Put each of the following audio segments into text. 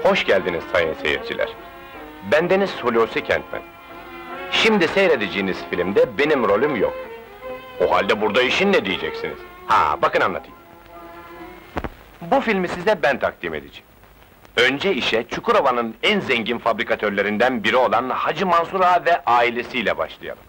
Hoş geldiniz sayın seyirciler. Bendeniz Hulusi Kentmen. Şimdi seyredeceğiniz filmde benim rolüm yok. O halde burada işin ne diyeceksiniz? Bakın anlatayım. Bu filmi size ben takdim edeceğim. Önce işe Çukurova'nın en zengin fabrikatörlerinden biri olan Hacı Mansur Ağa ve ailesiyle başlayalım.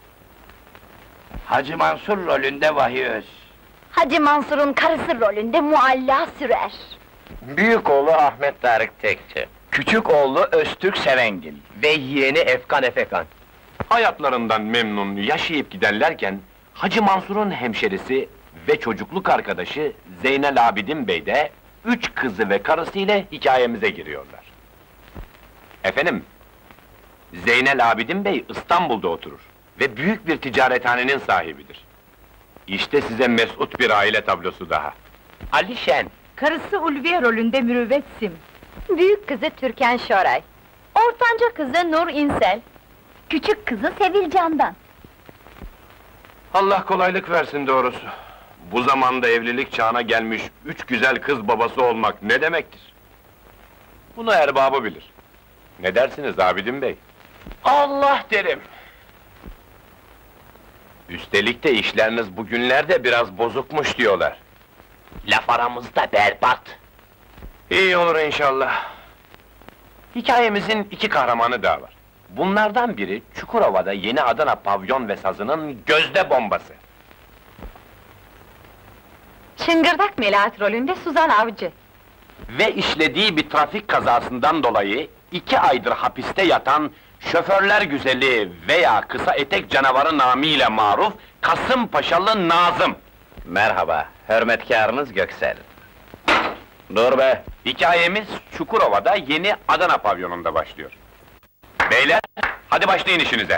Hacı Mansur rolünde Vahiy Öz. Hacı Mansur'un karısı rolünde Mualla Sürer. Büyük oğlu Ahmet Tarık Tekçi. Küçük oğlu Öztürk Serengil. Ve yeğeni Efkan Efekan. Hayatlarından memnun yaşayıp giderlerken, Hacı Mansur'un hemşerisi ve çocukluk arkadaşı Zeynel Abidin Bey de 3 kızı ve karısıyla hikayemize giriyorlar. Efendim, Zeynel Abidin Bey İstanbul'da oturur ve büyük bir ticarethanenin sahibidir. İşte size mesut bir aile tablosu daha. Ali Şen. Karısı Ulviye rolünde Mürüvvet Sim. Büyük kızı Türkan Şoray. Ortanca kızı Nur İnsel. Küçük kızı Sevil Candan. Allah kolaylık versin doğrusu. Bu zamanda evlilik çağına gelmiş 3 güzel kız babası olmak ne demektir? Bunu erbabı bilir. Ne dersiniz Abidin Bey? Allah derim! Üstelik de işleriniz bugünlerde biraz bozukmuş diyorlar. Laf aramızda berbat! İyi olur inşallah. Hikayemizin 2 kahramanı daha var. Bunlardan biri Çukurova'da Yeni Adana Pavyon ve Sazı'nın gözde bombası. Çıngırdak Melahat rolünde Suzan Avcı. Ve işlediği bir trafik kazasından dolayı 2 aydır hapiste yatan şoförler güzeli veya kısa etek canavarı namıyla maruf Kasımpaşalı Nazım. Merhaba, hürmetkârınız Göksel. Dur be! Hikayemiz Çukurova'da Yeni Adana Pavyonu'nda başlıyor. Beyler, hadi başlayın işinize.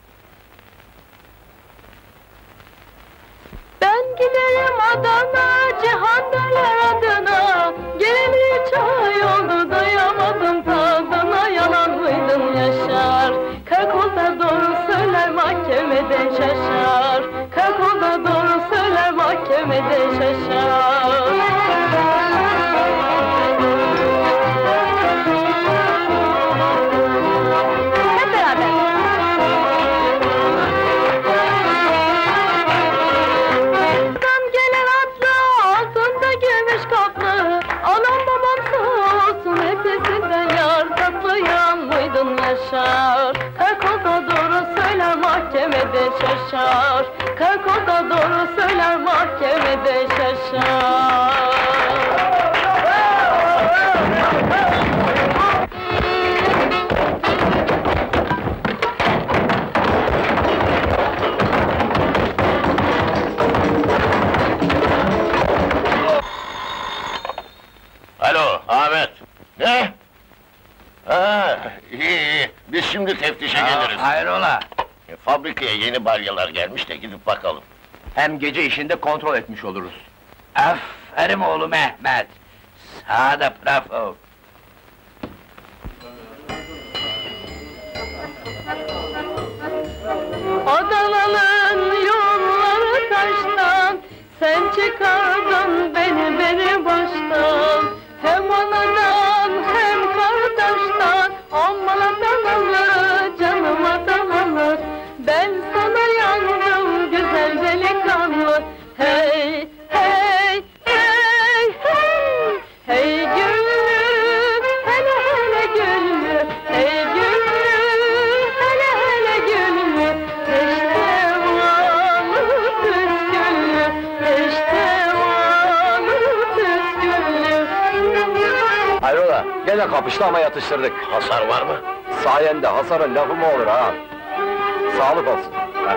Ben giderim Adana, cihan derler adına. Geleli çay oldu, dayamadım tadına. Yalan mıydın Yaşar? Karakolda doğru söyler, mahkemede şaşar. Karakolda doğru söyler, mahkemede şaşar. Hep beraber! Tam gelen atlı, altında gümüş kaplı. Anam babam sağ olsun, hepsinden yar. Tatlıyan mıydın Yaşar? Karakolda doğru söyler, mahkemede şaşar. Karakolda doğru söyler, mahkemede şaşar. Alo, Ahmet! Ne? İyi, biz şimdi teftişe geliriz. Hayrola? Fabrikaya yeni balyalar gelmiş de gidip bakalım. Hem gece işinde kontrol etmiş oluruz. Aferin oğlum Mehmet! Sağda bravo! Adana'nın yolları taştan, sen çıkardın beni baştan. Hem anadan hem kardeşten, aman Adanalı, canım Adanalı. Ben sana yandım güzel delikanlı. Hey, hey, hey, hey! Hey güllü, hele hele güllü. Hey güllü, hele hele güllü. Peşte valı püsküllü. Peşte valı püsküllü. Hayrola, gene kapıştı ama yatıştırdık. Hasar var mı? Sayende hasarın lafı mı olur ha? Sağlık olsun.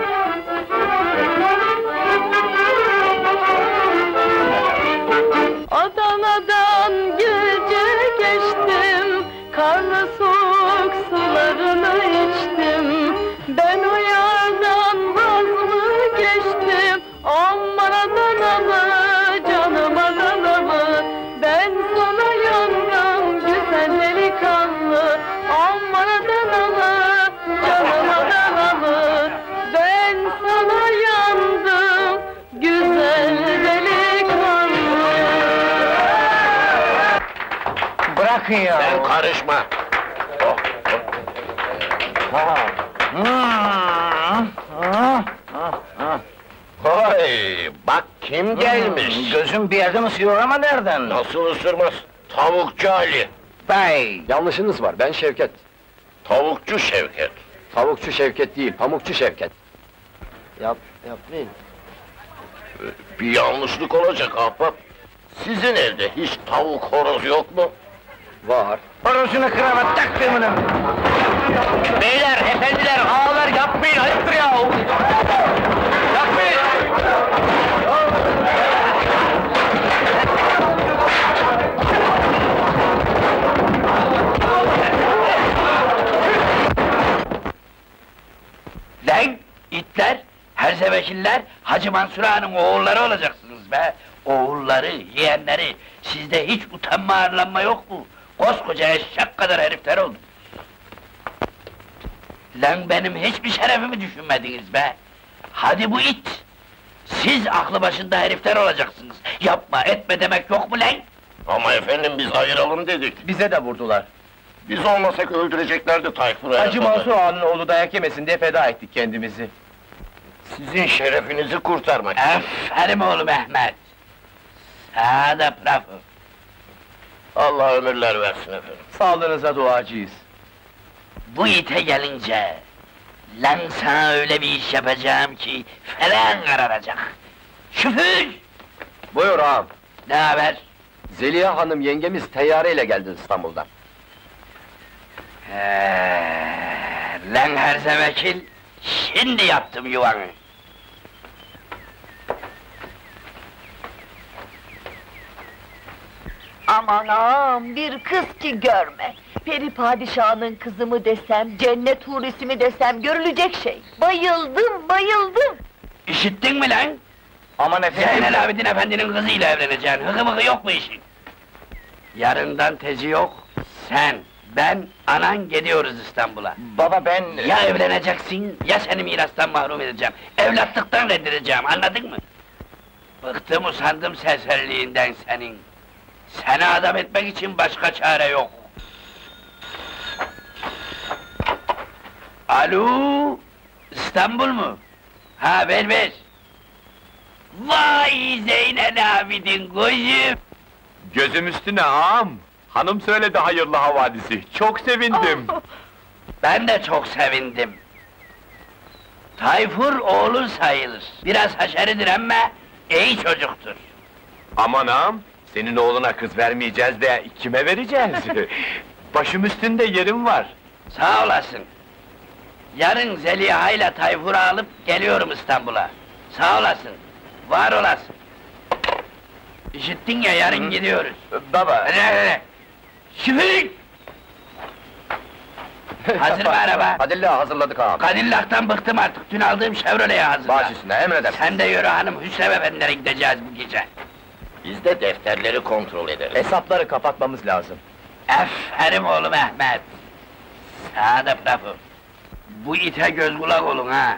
Adana'dan gece geçtim, karlı soğuk sularını içtim. Ben o yardan vaz mı geçtim, aman Adanalı, canım Adanalı. Ben sana yandım güzel delikanlı, aman Adanalı, canım Adanalı. Ben bırakın ya! Sen karışma! Hay, bak kim gelmiş! Gözüm bir yerden ısıyor ama nereden? Nasıl ısırmaz? Tavukçu Ali! Bey! Yanlışınız var, ben Şevket. Tavukçu Şevket! Tavukçu Şevket değil, pamukçu Şevket. Yapmayın. Bir yanlışlık olacak ahbap! Sizin evde hiç tavuk horoz yok mu? Var. Horozuna kravat taktığımının! Beyler, efendiler, ağalar yapmayın, ayıptır ya! Yapmayın! Lan, itler, herzevekiller, Hacı Mansur Ağa'nın oğulları olacaksınız be! Oğulları, yeğenleri, sizde hiç utanma arlanma yok mu? Koskoca eşek kadar herifler oldu. Lan benim hiçbir şerefimi düşünmediniz be! Hadi bu it! Siz aklı başında herifler olacaksınız. Yapma, etme demek yok mu lan? Ama efendim biz ayıralım dedik. Bize de vurdular. Biz olmasak öldüreceklerdi Tayfur'u. Hacı Mansur Ağa'nın oğlu dayak yemesin diye feda ettik kendimizi. Sizin şerefinizi kurtarmak için. Aferin oğlum Mehmet! Sağda bravo! Allah ömürler versin efendim. Sağlığınıza duacıyız. Bu ite gelince... Lan sana öyle bir iş yapacağım ki... Falan kararacak! Şüphür! Buyur ağam. Ne haber? Zeliha Hanım yengemiz teyyareyle geldi İstanbul'dan. Lan herzevekil! Şimdi yaptım yuvanı! Aman ağam, bir kız ki görme! Peri padişahının kızı mı desem, cennet hurisi mi desem, görülecek şey! Bayıldım, bayıldım! İşittin mi lan? Aman Zeynel Abidin Efendi'nin kızıyla evleneceksin, hıkı mıkı yok mu işin? Yarından tezi yok, sen, ben, anan gidiyoruz İstanbul'a. Baba ben... Ya evleneceksin, ya seni mirastan mahrum edeceğim, evlatlıktan reddedeceğim, anladın mı? Bıktım usandım serseriliğinden senin. Seni adam etmek için başka çare yok. Alo, İstanbul mu? Ha ver. Vay Zeynel Abidin gözüm! Gözüm üstüne ağam! Hanım söyledi hayırlı havadisi, çok sevindim! Ben de çok sevindim. Tayfur oğlun sayılır. Biraz haşeridir ama iyi çocuktur. Aman ağam, senin oğluna kız vermeyeceğiz de kime vereceğiz? Başım üstünde yerim var. Sağ olasın. Yarın Zeliha ile Tayfur'u alıp geliyorum İstanbul'a. Sağ olasın, var olasın. İşittin ya, yarın gidiyoruz. Baba... Hadi. Şüphik! Hazır mı araba? Adilla hazırladık ağam. Cadillac'tan bıktım artık, dün aldığım Chevrolet'e hazırla. Baş üstüne, emredersin. Sen de yürü hanım, Hüsrev Efendilere gideceğiz bu gece. Biz de defterleri kontrol ederiz. Hesapları kapatmamız lazım. Aferin oğlum Ahmet! Sağda bravo! Bu ite göz kulak olun ha!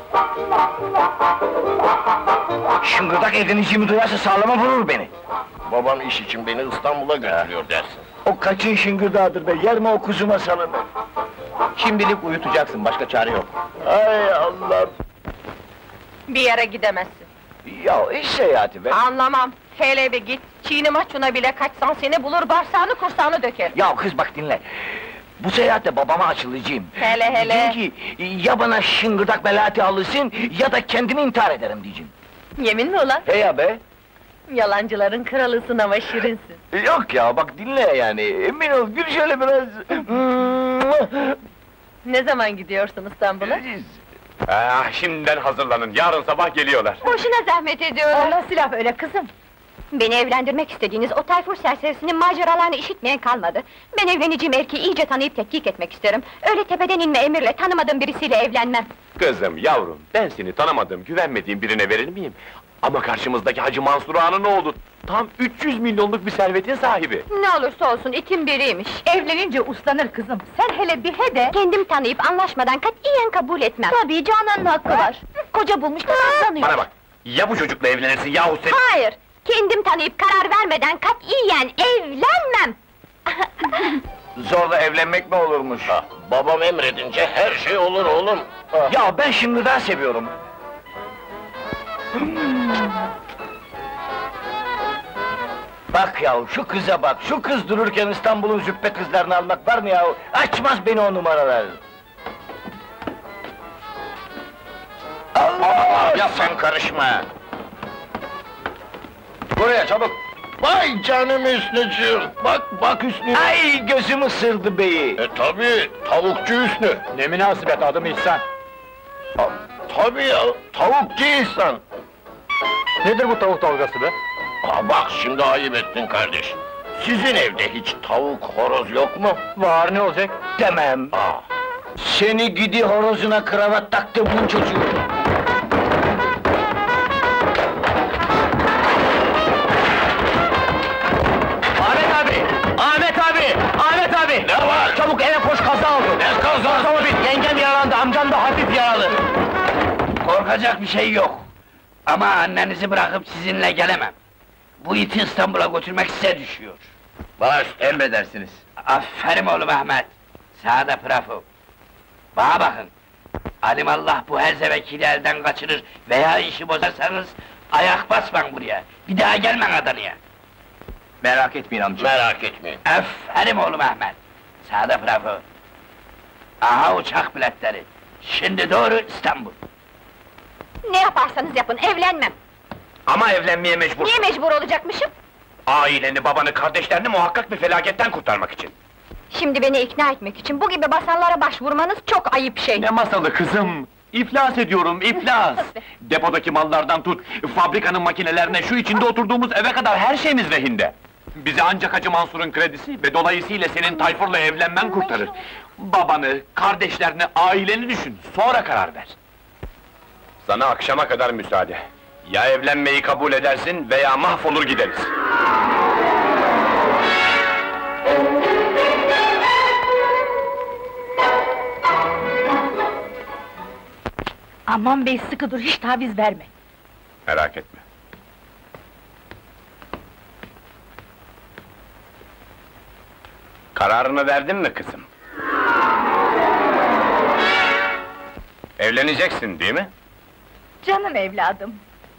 Şıngırdak evleneceğimi duyarsa sağlama vurur beni! Babam iş için beni İstanbul'a götürüyor dersin. O kaçın şıngırdağıdır be, yerme o kuzuma salını! Şimdilik uyutacaksın, başka çare yok. Ay Allah! Bir yere gidemezsin. Ya iş seyahati be! Anlamam, hele bir git, çiğni maçuna bile kaçsan seni bulur, bağırsağını kursağını döker. Ya kız bak dinle! Bu seyahatte babama açılacağım. Hele. Diyeceğim ki, ya bana şıngırdak belati alırsın, ya da kendimi intihar ederim diyeceğim. Yemin mi ulan? He ya be! Yalancıların kralısın ama şirinsin. Yok ya, bak dinle yani, emin ol, gül şöyle biraz... Ne zaman gidiyorsun İstanbul'a? Şimdiden hazırlanın, yarın sabah geliyorlar. Boşuna zahmet ediyorlar. Allah silah öyle kızım. Beni evlendirmek istediğiniz o Tayfur serserisinin maceralarını işitmeyen kalmadı. Ben evleneceğim erkeği iyice tanıyıp tetkik etmek isterim. Öyle tepeden inme emirle tanımadığım birisiyle evlenmem. Kızım, yavrum, ben seni tanımadığım, güvenmediğim birine verir miyim? Ama karşımızdaki Hacı Mansur Ağa'nın oğlu, tam 300 milyonluk bir servetin sahibi. Ne olursa olsun itin biriymiş. Evlenince uslanır kızım, sen hele bir he de... Kendim tanıyıp anlaşmadan katiyen kabul etmem. Tabii Canan'ın hakkı var. Koca bulmuş da kazanıyor. Bana bak, ya bu çocukla evlenirsin yahut sen... Hayır! Kendim tanıyıp karar vermeden katiyen evlenmem! Zorla evlenmek mi olurmuş? Babam emredince her şey olur oğlum. Ya ben şimdiden seviyorum. Bak ya, şu kıza bak, şu kız dururken İstanbul'un züppe kızlarını almak var mı ya? Açmaz beni o numaralar! Allah! Ya sen karışma! Buraya çabuk! Vay canım Hüsnücüğüm! Bak Hüsnü! Ay gözüm ısırdı beyi! Tabii, tavukçu Hüsnü! Ne münasebet, adım İhsan. Tabii ya, tavukçu İhsan! Nedir bu tavuk dalgası be? Bak şimdi ayıp ettin kardeş! Sizin evde hiç tavuk, horoz yok mu? Var, ne olacak? Demem! Seni gidi horozuna kravat taktı bu çocuğu! Ahmet abi! Ne var? Çabuk eve koş, kaza oldu! Ne kazası? Yengem yaralandı, amcam da hafif yaralı! Korkacak bir şey yok! Ama annenizi bırakıp sizinle gelemem! Bu iti İstanbul'a götürmek size düşüyor! Baş, Emredersiniz! Aferin oğlum Ahmet! Sağda prafo! Bana bakın! Alimallah bu herzevekili elden kaçırır veya işi bozarsanız ayak basman buraya! Bir daha gelmen Adana'ya! Merak etmeyin amca! merak etmeyin. Aferin oğlum Ahmet! Sağda prafo! Aha uçak biletleri! Şimdi doğru İstanbul! Ne yaparsanız yapın, evlenmem! Ama evlenmeye mecbur. Niye mecbur olacakmışım? Aileni, babanı, kardeşlerini muhakkak bir felaketten kurtarmak için. Şimdi beni ikna etmek için bu gibi masallara başvurmanız çok ayıp şey! Ne masalı kızım? İflas ediyorum, iflas! Depodaki mallardan tut, fabrikanın makinelerine, şu içinde oturduğumuz eve kadar her şeyimiz rehinde! Bizi ancak Hacı Mansur'un kredisi ve dolayısıyla senin Tayfur'la evlenmen kurtarır. Babanı, kardeşlerini, aileni düşün, sonra karar ver! Sana akşama kadar müsaade. Ya evlenmeyi kabul edersin veya mahvolur gideriz! Aman bey, sıkı dur, hiç taviz verme! Merak etme. Kararını verdin mi kızım? Evleneceksin değil mi? Canım evladım!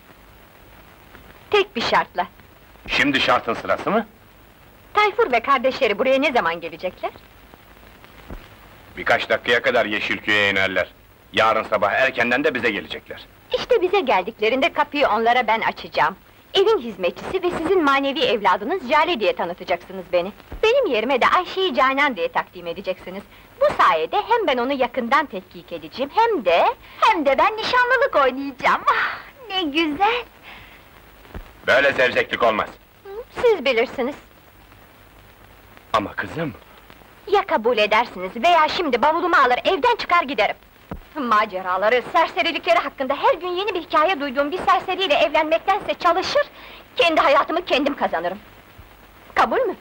Tek bir şartla! Şimdi şartın sırası mı? Tayfur ve kardeşleri buraya ne zaman gelecekler? Birkaç dakikaya kadar Yeşilköy'e inerler. Yarın sabah erkenden de bize gelecekler. İşte bize geldiklerinde kapıyı onlara ben açacağım. Evin hizmetçisi ve sizin manevi evladınız Jale diye tanıtacaksınız beni. Benim yerime de Ayşe'yi Canan diye takdim edeceksiniz. Bu sayede hem ben onu yakından tetkik edeceğim, hem de ben nişanlılık oynayacağım. Ah, ne güzel! Böyle zevzeklik olmaz. Siz bilirsiniz. Ama kızım... Ya kabul edersiniz veya şimdi bavulumu alır evden çıkar giderim. Maceraları, serserilikleri hakkında her gün yeni bir hikaye duyduğum bir serseriyle evlenmektense çalışır, kendi hayatımı kendim kazanırım. Kabul mü?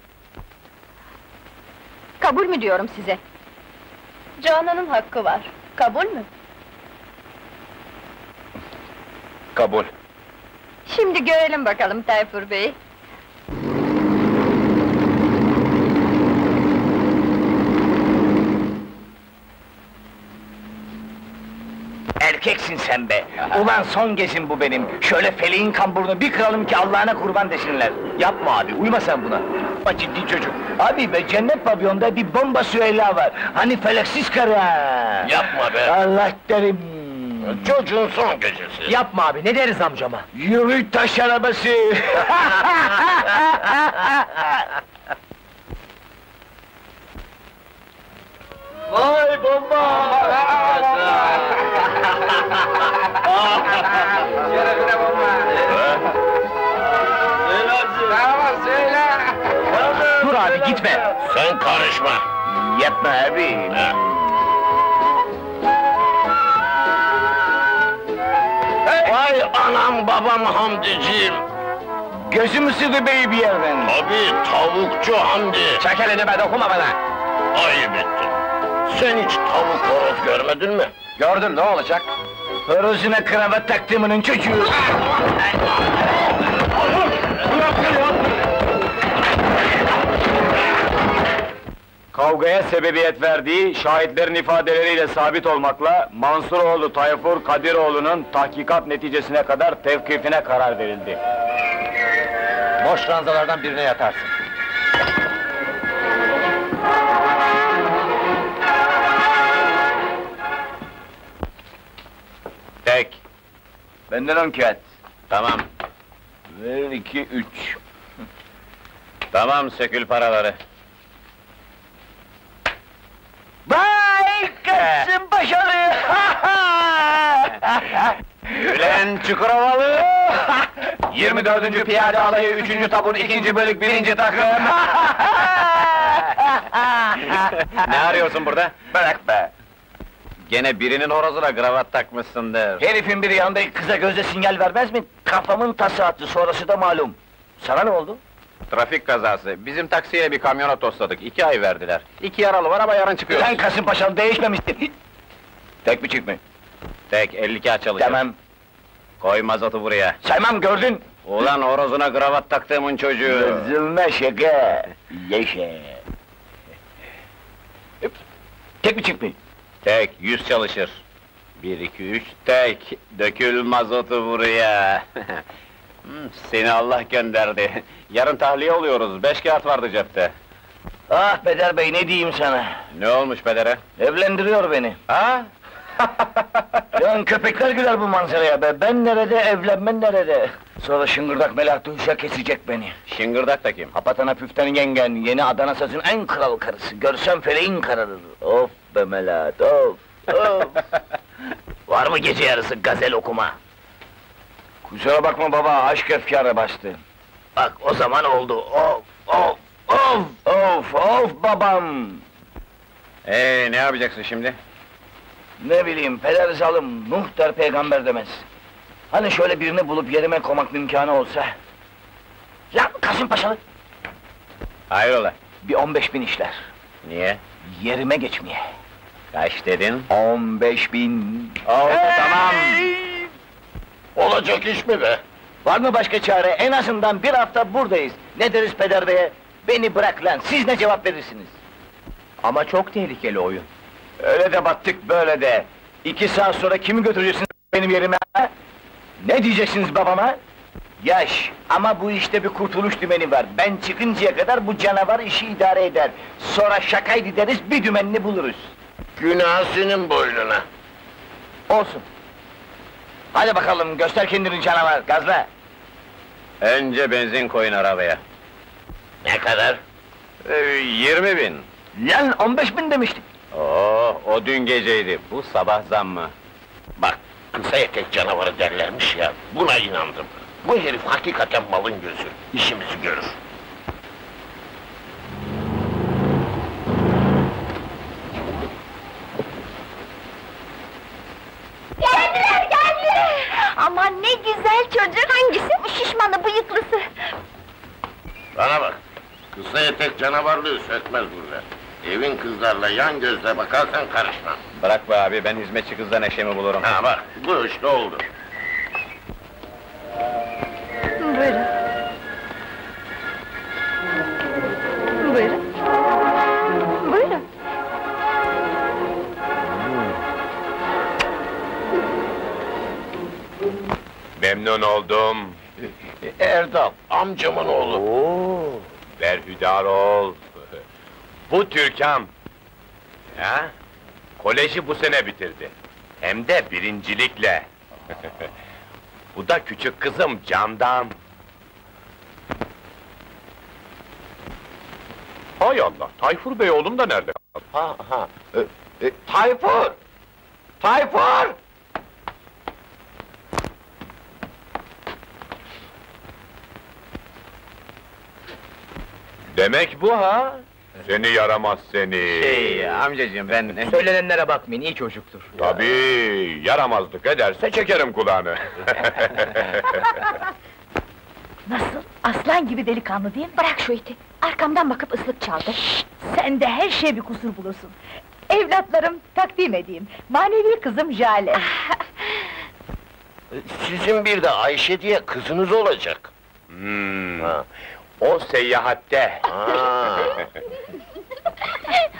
Kabul mü diyorum size? Canan'ın hakkı var, kabul mü? Kabul. Şimdi görelim bakalım Tayfur Bey. Erkeksin sen be! Ulan son gezim bu benim! Şöyle feleğin kamburunu bir kıralım ki Allah'ına kurban desinler! Yapma abi, uyma sen buna! Ciddi çocuk! Abi be, cennet pavyonda bir bomba Süheyla var! Hani feleksiz karı ha! Yapma be! Allah derim! Çocuğun son gecesi! Yapma abi, ne deriz amcama? Yürü taş arabası! Vay bomba! Şerefine bomba! Dur abi, gitme! Sen karışma! Yapma abi! Vay anam babam Hamdiciğim! Gözümü sıkı bey bir yerden! Tabii tavukçu Hamdi! Çek elini be, dokunma bana! Ayıp ettin! Sen hiç tavuk horoz görmedin mi? Gördüm, ne olacak? Horozuna kravat taktığımının çocuğu! kavgaya sebebiyet verdiği şahitlerin ifadeleriyle sabit olmakla Mansuroğlu Tayfur Kadiroğlu'nun tahkikat neticesine kadar tevkifine karar verildi. Boş ranzalardan birine yatarsın. Tek. Benden 10 kağıt. Tamam. Ver 2, 3. Tamam, sökül paraları. Vay Kasımpaşalı! Ulan Çukurovalı! 24. Piyade Alayı 3. Tabur 2. Bölük 1. Takım! Ne arıyorsun burada? Bırak be! Gene birinin horozuna kravat takmışsındır. Herifin biri yanındaki kıza gözle sinyal vermez mi? Kafamın tası attı, sonrası da malum. Sana ne oldu? Trafik kazası. Bizim taksiye bir kamyona tosladık. 2 ay verdiler. 2 yaralı var ama yarın çıkıyoruz. Sen Kasımpaşalı değişmemiştin! Tek mi çift mi? Tek 50 kağıt çalışır. Tamam, Koy mazotu buraya. saymam gördün! Ulan horozuna kravat taktığımın çocuğu. Üzülme şaka! Yaşa! Tek mi çift mi? Tek 100 çalışır. 1, 2, 3 tek. Dökül mazotu buraya. Seni Allah gönderdi. Yarın tahliye oluyoruz. 5 kağıt vardı cepte. Ah Peder Bey, ne diyeyim sana? Ne olmuş pedere? Evlendiriyor beni. Ha? Lan köpekler güler bu manzaraya be! Ben nerede, evlenmen nerede? Sonra şıngırdak Melahat Duyuş'a kesecek beni. Şıngırdak da kim? Apatana püften yengen, yeni Adana sazın en kral karısı. Görsem feleğin kararır. Of be Melahat, of! Of! Var mı gece yarısı gazel okuma? Kusura bakma baba, aşk efkârı bastı. Bak o zaman oldu, of! Of! Of! Of! Of babam! Ne yapacaksın şimdi? Ne bileyim, peder zalim, Nuh der peygamber demez. Hani şöyle birini bulup yerime koymak imkanı olsa? Lan Kasımpaşalı! Hayrola? Bir 15.000 işler. Niye? Yerime geçmeye. Kaç dedin? 15.000. Oldu, tamam. Olacak iş mi be? Var mı başka çare? En azından bir hafta buradayız. Ne deriz peder beye? Beni bırak lan, siz ne cevap verirsiniz? Ama çok tehlikeli oyun. Öyle de battık, böyle de. 2 saat sonra kimi götüreceksiniz benim yerime? Ha? Ne diyeceksiniz babama? Yaş, ama bu işte bir kurtuluş dümeni var. Ben çıkıncaya kadar bu canavar işi idare eder. Sonra şakaydı deriz, bir dümenini buluruz. Günah senin boynuna. Olsun. Hadi bakalım, göster kendini canavar, gazla! Önce benzin koyun arabaya. Ne kadar? 20.000. Lan 15.000 demiştik! O dün geceydi. Bu sabah zam mı? Bak, kısa etek canavarı derlermiş ya, buna inandım. Bu herif hakikaten malın gözü, işimizi görür. Geldiler! Aman ne güzel çocuk! Hangisi? Bu şişmanı, bıyıklısı! Bana bak, kısa etek canavarlığı sökmez burada. Evin kızlarla yan gözle bakarsan karışma. Bırak be abi, ben hizmetçi kızdan eşeğimi bulurum. Ha bak, bu işte oldu. Buyurun. Buyurun. Buyurun. Memnun oldum. Erdal, amcamın oğlu. Berhudar ol. Bu Türkan. Ya, koleji bu sene bitirdi. Hem de birincilikle. Bu da küçük kızım Candan. Hay Allah, Tayfur Bey oğlum da nerede? Tayfur! Tayfur! Demek bu ha? Seni yaramaz seni! Amcacığım ben... Söylenenlere bakmayın, iyi çocuktur. Tabii, yaramazlık ederse çekerim kulağını. Nasıl? Aslan gibi delikanlı değil mi? Bırak şu iti! Arkamdan bakıp ıslık çaldı. Sen de her şeye bir kusur bulursun. Evlatlarım, takdim edeyim. Manevi kızım Jale. Sizin bir de Ayşe diye kızınız olacak. O seyahatte. Ha.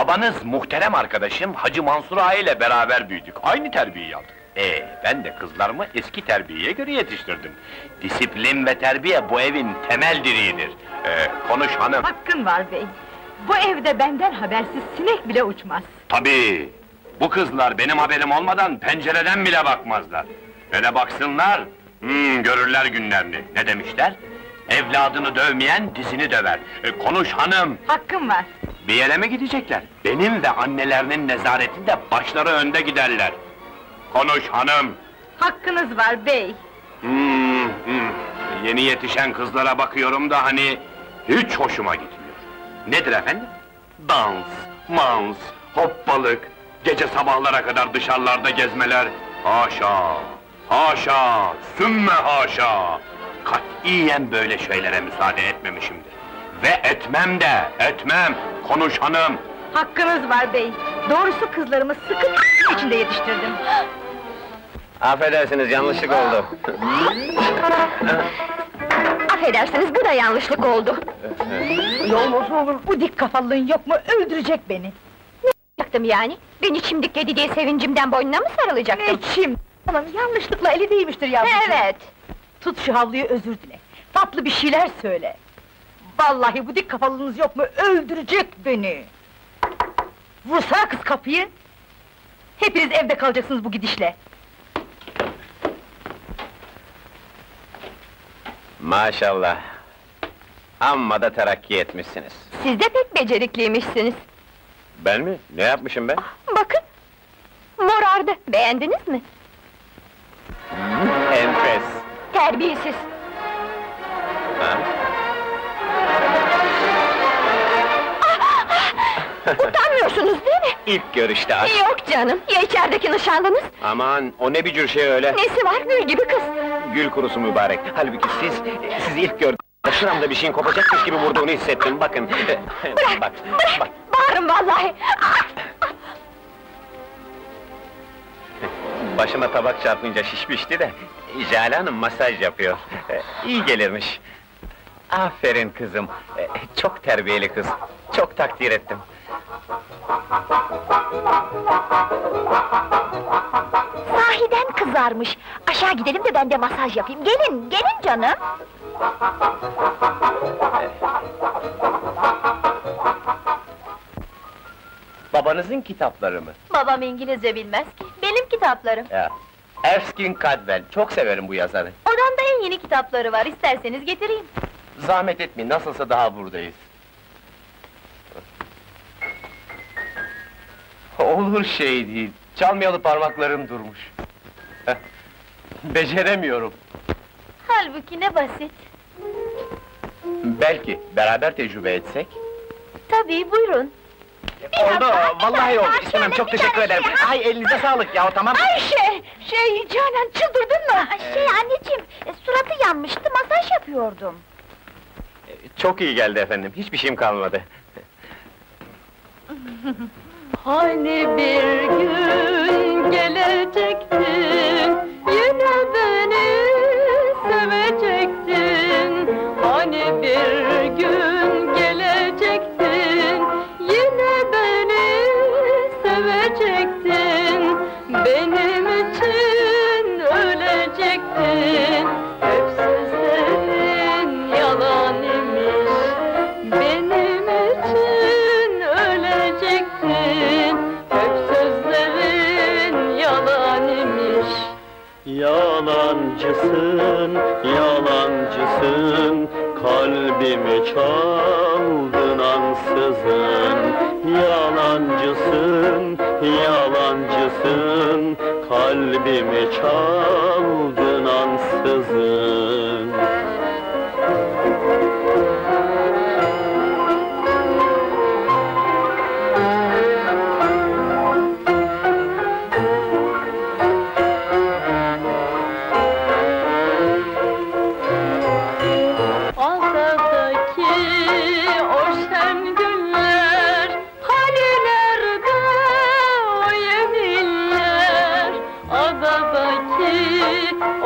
Babanız muhterem arkadaşım Hacı Mansur Ağa ile beraber büyüdük. Aynı terbiyeyi aldık. Ben de kızlarımı eski terbiyeye göre yetiştirdim. Disiplin ve terbiye bu evin temel direğidir. Konuş hanım. Hakkın var bey. Bu evde benden habersiz sinek bile uçmaz. Tabii! Bu kızlar benim haberim olmadan pencereden bile bakmazlar. Hele baksınlar, görürler günlerini. Ne demişler? Evladını dövmeyen dizini döver. Konuş hanım! Hakkın var. Bir yere mi gidecekler? Benim ve annelerinin nezaretinde başları önde giderler. Konuş hanım! Hakkınız var bey. Yeni yetişen kızlara bakıyorum da hani... hiç hoşuma gitmiyor. Nedir efendim? Dans, mans, hoppalık, gece sabahlara kadar dışarılarda gezmeler... Haşa! Haşa! Sümme haşa! Katiyen böyle şeylere müsaade etmemişimdir. Ve etmem de, etmem! Konuş hanım! Hakkınız var bey. Doğrusu kızlarımı sıkı içinde yetiştirdim. Affedersiniz, yanlışlık oldu. Affedersiniz, bu da yanlışlık oldu. Ne olursa olur, bu dik kafalığın yok mu? Öldürecek beni. Yapacaktım yani? Beni çimdikledi diye sevincimden boynuna mı sarılacaktım? Ne çim? Hanım, yanlışlıkla eli değmiştir yavrucuğum. Evet! Tut şu havluyu, özür dile. Tatlı bir şeyler söyle. Vallahi bu dik kafalığınız yok mu? Öldürecek beni! Vursana kız kapıyı! Hepiniz evde kalacaksınız bu gidişle. Maşallah! Amma da terakki etmişsiniz. Siz de pek becerikliymişsiniz. Ben mi? Ne yapmışım ben? Bakın! Morardı, beğendiniz mi? Enfes! Terbiyesiz! Ha? Utanmıyorsunuz değil mi? İlk görüşte aşk! Yok canım, ya içerideki nişanlınız? Aman, o ne biçim şey öyle? Nesi var, gül gibi kız! Gül kurusu mübarek! Halbuki sizi ilk gördüm. Şuramda bir şeyin kopacakmış gibi vurduğunu hissettim, bakın! Bırak! Bırak! Bağırın vallahi! Başıma tabak çarpınca şişmişti de... Jale Hanım masaj yapıyor. İyi gelirmiş. Aferin kızım! Çok terbiyeli kız, çok takdir ettim. Sahiden kızarmış! Aşağı gidelim de ben de masaj yapayım, gelin, gelin canım! Babanızın kitapları mı? Babam İngilizce bilmez ki, benim kitaplarım! Ya, Erskine Cadwell, çok severim bu yazarı. Odamda en yeni kitapları var, isterseniz getireyim! Zahmet etmeyin, nasılsa daha buradayız. Olur şey değil, çalmayalı parmaklarım durmuş. Beceremiyorum. Halbuki ne basit! Belki, beraber tecrübe etsek? Tabii, buyurun! Oldu, vallahi oldu, istemem, çok teşekkür ederim. Ay, elinize sağlık ya, tamam. Ayşe! Canan, çıldırdın mı? Anneciğim, suratı yanmıştı, masaj yapıyordum! Çok iyi geldi efendim, hiçbir şeyim kalmadı. Hani bir gün gelecektin, yine beni sevecektin. Hani bir gün gelecektin, yine beni sevecektin. Benim için ölecektin, hep sözlerin yalan imiş. Benim için ölecektin, hep sözlerin yalan imiş. Yalancısın, yalancısın, kalbimi çaldın ansızın. Yalancısın, yalancısın, kalbimi çaldın ansızın. Aldaki o şen günler, hani nerede o yeminler? Adadaki o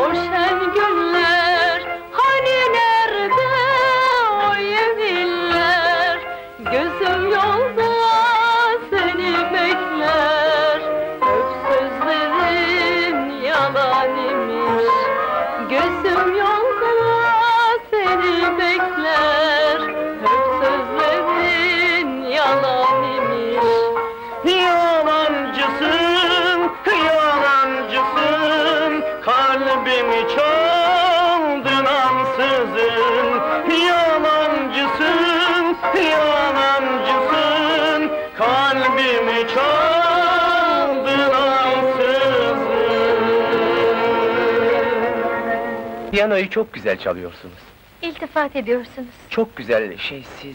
Piyanoyu çok güzel çalıyorsunuz. İltifat ediyorsunuz. Çok güzel, siz...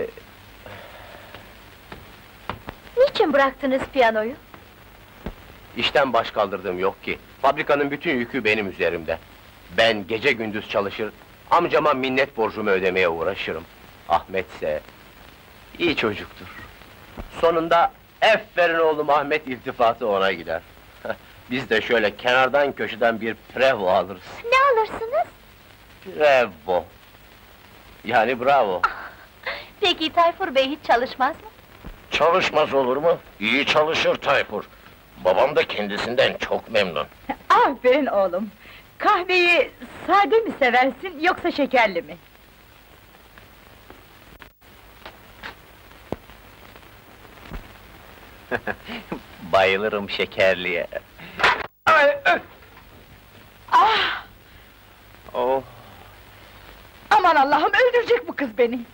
Niçin bıraktınız piyanoyu? İşten baş kaldırdığım yok ki. Fabrikanın bütün yükü benim üzerimde. Ben gece gündüz çalışır, amcama minnet borcumu ödemeye uğraşırım. Ahmetse... iyi çocuktur. Sonunda, "Aferin oğlum Ahmet" iltifatı ona gider. Biz de şöyle kenardan köşeden bir prevo alırız. Ne alırsınız? Prevo! Yani bravo! Peki Tayfur Bey hiç çalışmaz mı? Çalışmaz olur mu? İyi çalışır Tayfur. Babam da kendisinden çok memnun. Aferin oğlum! Kahveyi sade mi seversin, yoksa şekerli mi? Bayılırım şekerliye. Ah! Oh! Aman Allah'ım, öldürecek bu kız beni!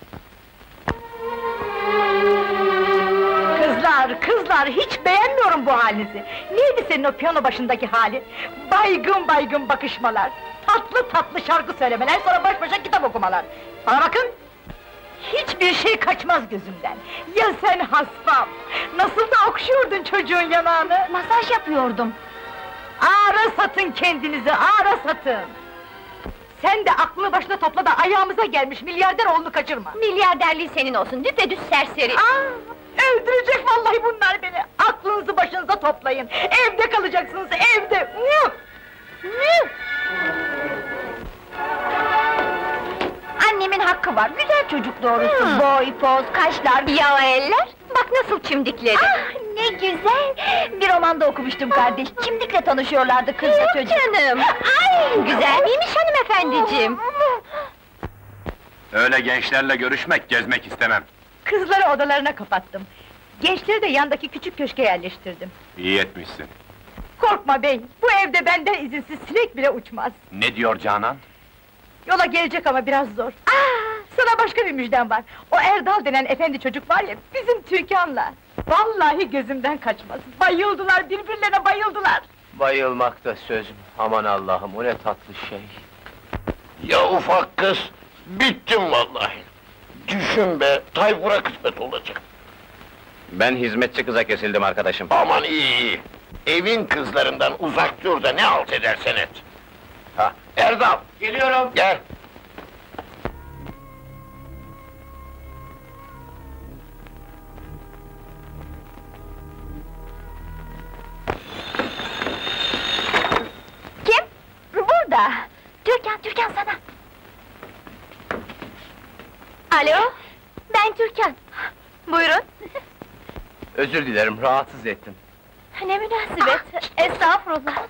Kızlar, hiç beğenmiyorum bu halinizi! Neydi senin o piyano başındaki hali? Baygın baygın bakışmalar, tatlı tatlı şarkı söylemeler, sonra baş başa kitap okumalar! Bana bakın! Hiçbir şey kaçmaz gözümden! Ya sen haspam! Nasıl da okşuyordun çocuğun yanağını! Masaj yapıyordum. Ağra satın kendinizi, ağra satın! Sen de aklını başına topla da ayağımıza gelmiş milyarder oğlunu kaçırma! Milyarderliği senin olsun, düpedüz serseri! Öldürecek vallahi bunlar beni! Aklınızı başınıza toplayın! Evde kalacaksınız, evde! Annemin hakkı var, güzel çocuk doğrusu! Boy, poz, kaşlar, ya eller! Bak nasıl çimdikleri! Ah, ne güzel! Bir romanda okumuştum kardeş, çimdikle tanışıyorlardı kızla çocuk! Canım! Ay, güzel miymiş hanımefendiciğim? Öyle gençlerle görüşmek, gezmek istemem. Kızları odalarına kapattım. Gençleri de yandaki küçük köşke yerleştirdim. İyi etmişsin. Korkma bey, bu evde benden izinsiz sinek bile uçmaz. Ne diyor Canan? Yola gelecek ama biraz zor. Sana başka bir müjdem var. O Erdal denen efendi çocuk var ya, bizim Türkan'la. Vallahi gözümden kaçmaz. Bayıldılar, birbirlerine bayıldılar. Bayılmak da sözüm. Aman Allah'ım, o ne tatlı şey. Ya ufak kız, bittim vallahi. Düşün be, Tayfur'a kısmet olacak. Ben hizmetçi kıza kesildim arkadaşım. Aman iyi. Evin kızlarından uzak dur da ne halt edersen et. Ha, Erdal! Geliyorum. Gel! Kim? Burada! Türkan sana! Alo, ben Türkan. Buyurun. Özür dilerim, rahatsız ettim. Ne münasebet, estağfurullah.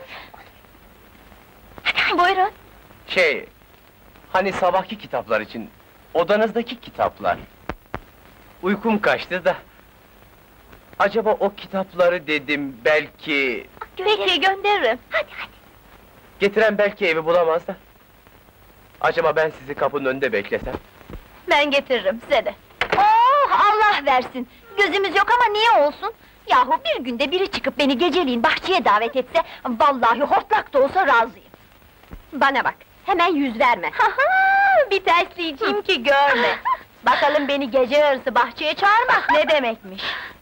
Buyurun. Hani sabahki kitaplar için, odanızdaki kitaplar. Uykum kaçtı da... Acaba o kitapları dedim, belki... Peki, gönderirim. Hadi. Getiren belki evi bulamaz da... Acaba ben sizi kapının önünde beklesem? Ben getiririm size de. Oh, Allah versin! Gözümüz yok ama niye olsun? Yahu bir günde biri çıkıp beni geceliğin bahçeye davet etse... ...vallahi hortlak da olsa razıyım. Bana bak, hemen yüz verme. Bir tersleyeceğim ki görme. Bakalım beni gece yarısı bahçeye çağırmak ne demekmiş?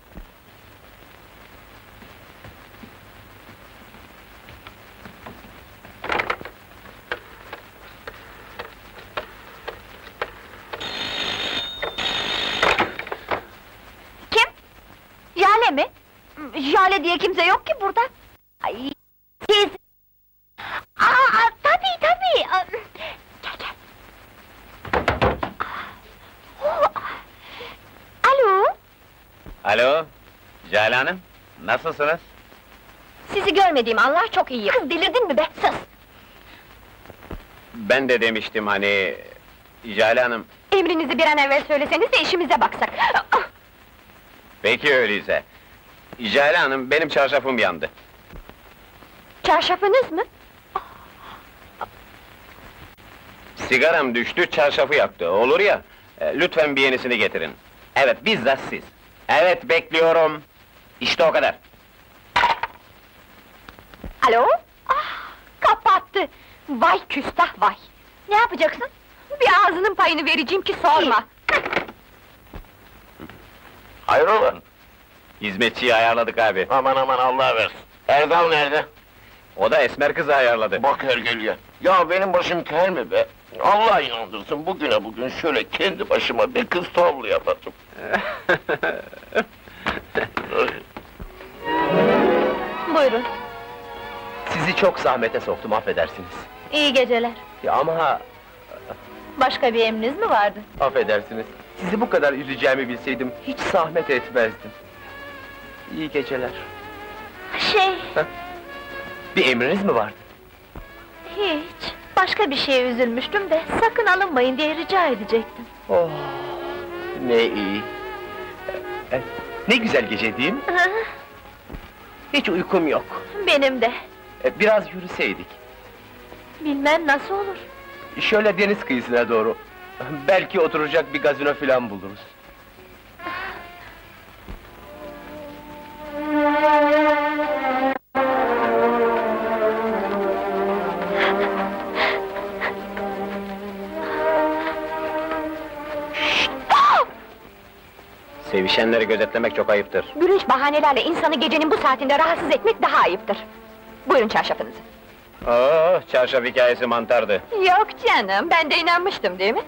Kim? Jale mi? Jale diye kimse yok ki burada. Ay, siz... Tabii! Gel. Alo? Alo, Jale Hanım, nasılsınız? Sizi görmediğim Allah çok iyi. Kız delirdin mi be? Sus! Ben de demiştim hani... Jale Hanım, Emrinizi bir an evvel söyleseniz de işimize baksak. peki öyleyse. Jale Hanım, benim çarşafım yandı. Çarşafınız mı? Sigaram düştü, çarşafı yaktı, olur ya! Lütfen bir yenisini getirin. Evet, bizzat siz. Evet, bekliyorum. İşte o kadar. Alo? Kapattı! Vay küstah vay! Ne yapacaksın? Bir ağzının payını vereceğim ki sorma! Hayrola? Hizmetçiyi ayarladık abi. Aman aman Allah versin. Erdal nerede? O da esmer kızı ayarladı. Bak hergeliye. Ya benim başım kel mi be? Allah inandırsın bugüne bugün şöyle kendi başıma bir kız tavlı yapacağım. Buyurun, Sizi çok zahmete soktum, affedersiniz. iyi geceler. Ya ama Başka bir emriniz mi vardı? affedersiniz, sizi bu kadar üzeceğimi bilseydim hiç zahmet etmezdim. İyi geceler. Bir emriniz mi vardı? Hiç, başka bir şeye üzülmüştüm de, sakın alınmayın diye rica edecektim. Oh, ne iyi. Ne güzel gece değil mi? Hiç uykum yok. Benim de, Biraz yürüseydik. bilmem nasıl olur. Şöyle deniz kıyısına doğru. Belki oturacak bir gazino filan buluruz. Sevişenleri gözetlemek çok ayıptır. Gülünç bahanelerle insanı gecenin bu saatinde rahatsız etmek daha ayıptır. Buyurun çarşafınızı. Oh, çarşaf hikayesi mantardı. Yok canım, ben de inanmıştım değil mi?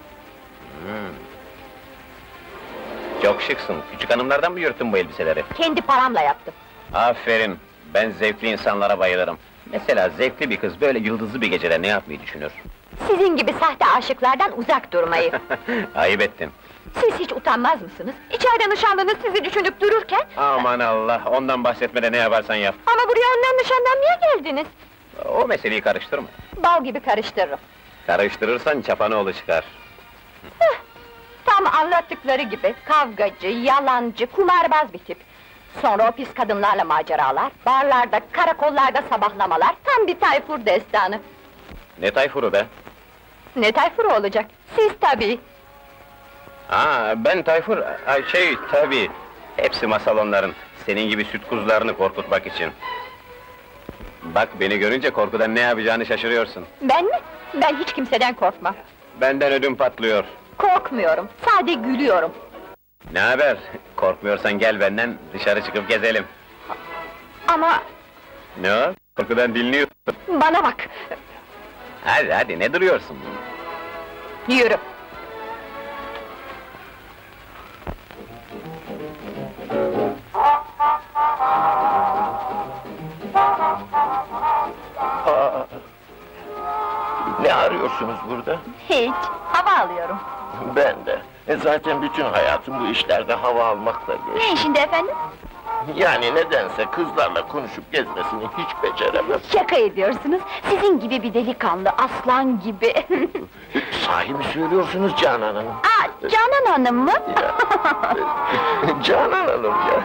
Çok şıksın. Küçük hanımlardan mı yırttın bu elbiseleri? Kendi paramla yaptım. Aferin. Ben zevkli insanlara bayılırım. Mesela zevkli bir kız böyle yıldızlı bir gecede ne yapmayı düşünür? Sizin gibi sahte aşıklardan uzak durmayı. Ayıp ettin. Siz hiç utanmaz mısınız? İçeride nişanlınız sizi düşünüp dururken... Aman Allah, ondan bahsetmede ne yaparsan yap. Ama buraya ondan nişanlanmaya geldiniz. O meseleyi karıştırma. Bal gibi karıştırırım. Karıştırırsan çapanoğlu çıkar. Tam anlattıkları gibi, kavgacı, yalancı, kumarbaz bir tip. Sonra o pis kadınlarla maceralar, barlarda, karakollarda sabahlamalar, tam bir Tayfur destanı. Ne Tayfur'u be? Ne Tayfur'u olacak? Siz tabii! Ben Tayfur, tabii. Hepsi masal onların. Senin gibi süt kuzularını korkutmak için. Bak beni görünce korkudan ne yapacağını şaşırıyorsun. Ben mi? Ben hiç kimseden korkmam. Benden ödüm patlıyor. Korkmuyorum, sadece gülüyorum. Ne haber? Korkmuyorsan gel benden, dışarı çıkıp gezelim. Ama Ne o? Korkudan dinliyorsun. bana bak! Hadi, ne duruyorsun? Yürü! Ne arıyorsunuz burada? Hiç, hava alıyorum. Ben de. Zaten bütün hayatım bu işlerde hava almakla geçti. Ne işinde efendim? Yani nedense kızlarla konuşup gezmesini hiç beceremem. Şaka ediyorsunuz, sizin gibi bir delikanlı, aslan gibi! Sahi mi söylüyorsunuz Canan Hanım? Canan Hanım mı? Ya, Canan Hanım ya!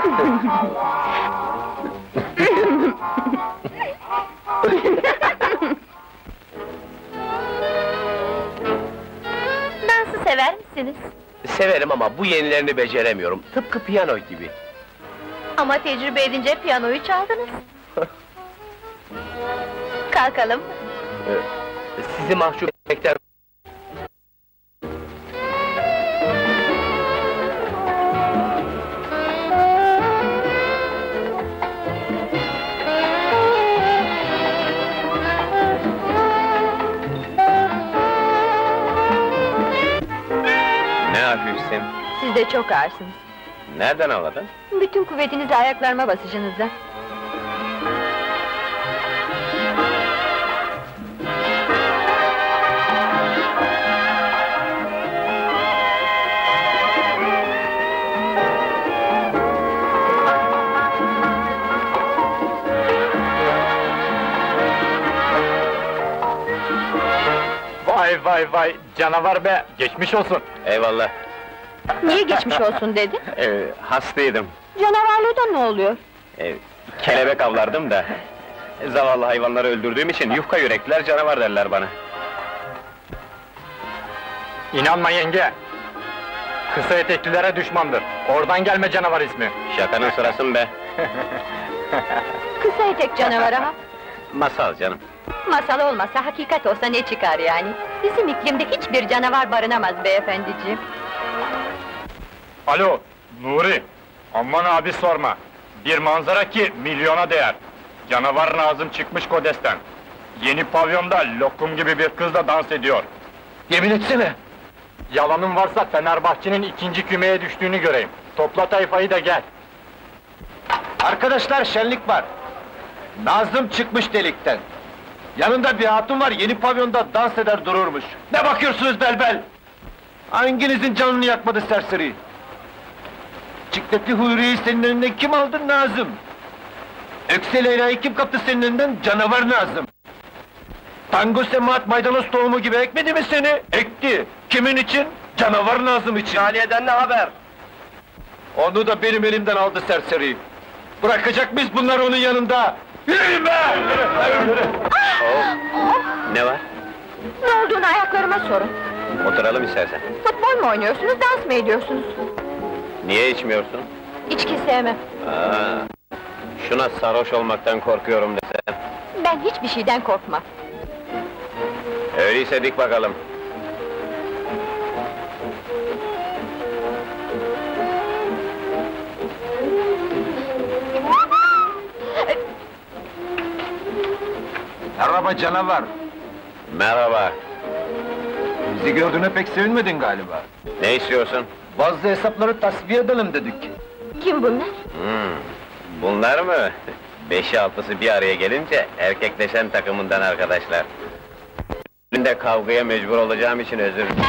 Dansı sever misiniz? Severim ama bu yenilerini beceremiyorum. Tıpkı piyano gibi. Ama tecrübe edince piyanoyu çaldınız. Kalkalım. Sizi mahcup etmekten... Ne hafifsin? Siz de çok ağırsınız. Nereden anladın? Bütün kuvvetinizi ayaklarıma basışınızda. Vay, canavar be, geçmiş olsun. Eyvallah. Niye geçmiş olsun dedi? Hastaydım. Canavarlığı ne oluyor? Kelebek avlardım da. Zavallı hayvanları öldürdüğüm için yufka yürekliler canavar derler bana. İnanma yenge! Kısa eteklilere düşmandır. Oradan gelme canavar ismi. Şakanın sırası mı be? Kısa etek canavarı ha? Masal canım. Masal olmasa hakikat olsa ne çıkar yani? Bizim iklimde hiçbir canavar barınamaz beyefendiciğim. Alo, Nuri! Aman abi sorma! Bir manzara ki milyona değer! Canavar Nazım çıkmış Kodes'ten! Yeni pavyonda lokum gibi bir kızla dans ediyor! Yemin etsene! Yalanın varsa Fenerbahçe'nin 2. kümeye düştüğünü göreyim! Topla tayfayı da gel! Arkadaşlar şenlik var! Nazım çıkmış delikten! Yanında bir hatun var, yeni pavyonda dans eder dururmuş! Ne bakıyorsunuz belbel? Hanginizin canını yakmadı serseri? Cikletli Huriye'yi senin elinden kim aldı Nazım? Ökse Leyla'yı kim kaptı senin elinden? Canavar Nazım! Tango Semahat maydanoz tohumu gibi ekmedi mi seni? Ekti! Kimin için? Canavar Nazım için! Aliye'den ne haber? Onu da benim elimden aldı serseri! Bırakacak mıyız bunları onun yanında? Yürüyün be! Ne var? Ne olduğunu ayaklarıma sorun. Oturalım istersen. Futbol mu oynuyorsunuz, dans mı ediyorsunuz? Niye içmiyorsun? İçki sevmem. Şuna sarhoş olmaktan korkuyorum desem. Ben hiçbir şeyden korkmam. Öyleyse dik bakalım. Merhaba canavar! Merhaba. Bizi gördüğüne pek sevinmedin galiba. Ne istiyorsun? Bazı hesapları tasfiye edelim dedik. Kim bunlar? Bunlar mı? 5'i 6'sı bir araya gelince erkekleşen takımından arkadaşlar. Birinde kavgaya mecbur olacağım için özür dilerim.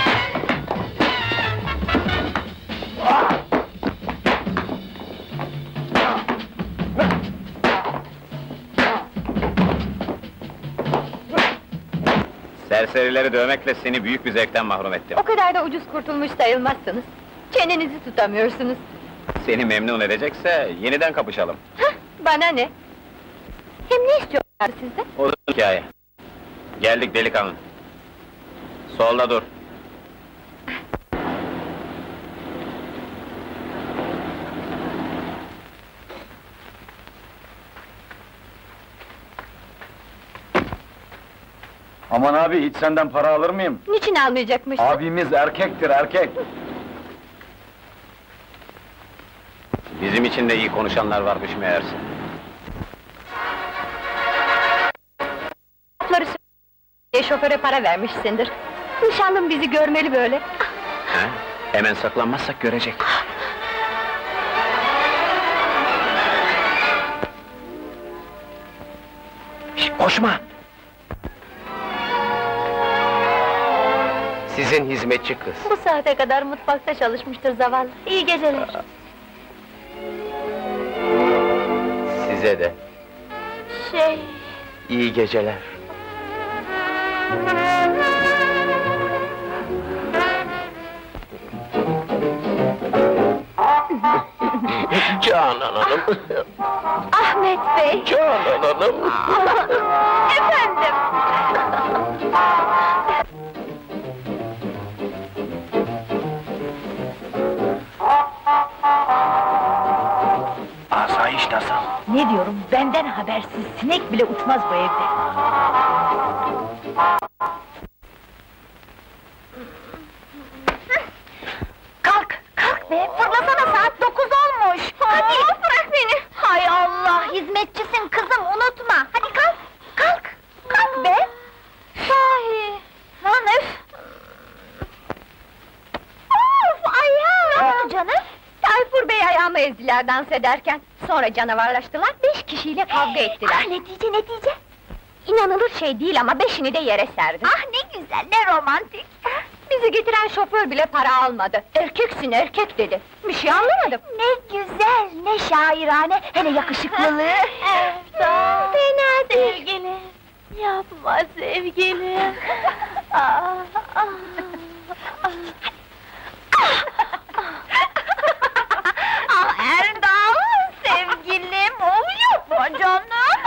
Serserileri dövmekle seni büyük bir zevkten mahrum ettim. O kadar da ucuz kurtulmuş sayılmazsınız. Çenenizi tutamıyorsunuz. Seni memnun edecekse yeniden kapışalım. Hah, bana ne? Hem ne istiyorlar sizden? Uzun hikaye. Geldik delikanlı. Solda dur. Aman abi, hiç senden para alır mıyım? Niçin almayacakmışsın? Abimiz erkektir, erkek! Bizim için de iyi konuşanlar varmış meğerse. Lafları diye şoföre para vermişsindir. Nişanlım bizi görmeli böyle. He? Hemen saklanmazsak görecek. Şişt, koşma! Sizin hizmetçi kız. Bu saate kadar mutfakta çalışmıştır zavallı. İyi geceler. Size de. İyi geceler. Canan Hanım! Ahmet Bey! Canan Hanım! Efendim! Asayiş nasıl? Ne diyorum, benden habersiz sinek bile uçmaz bu evde. Kalk, kalk be! Fırlasana, saat 9 olmuş! Hadi! Bırak beni! Hay Allah, hizmetçisin kızım, unutma! Hadi kalk, kalk! Kalk be! Sahi! Lan öf! Of, ayağım! Ne oldu canım? Tayfur Bey ayağımı ezdiler dans ederken. Sonra canavarlaştılar, 5 kişiyle kavga ettiler. Ah, netice? İnanılır şey değil ama 5'ini de yere serdim. Ah, ne güzel, ne romantik! Bizi getiren şoför bile para almadı. Erkeksin erkek dedi. Bir şey anlamadım. Ne güzel, ne şairane, hele yakışıklılığı! Fena değil. Sevgilim, yapma sevgilim! Ah, ah, ah. Ah Erdal, sevgilim, yapma canım!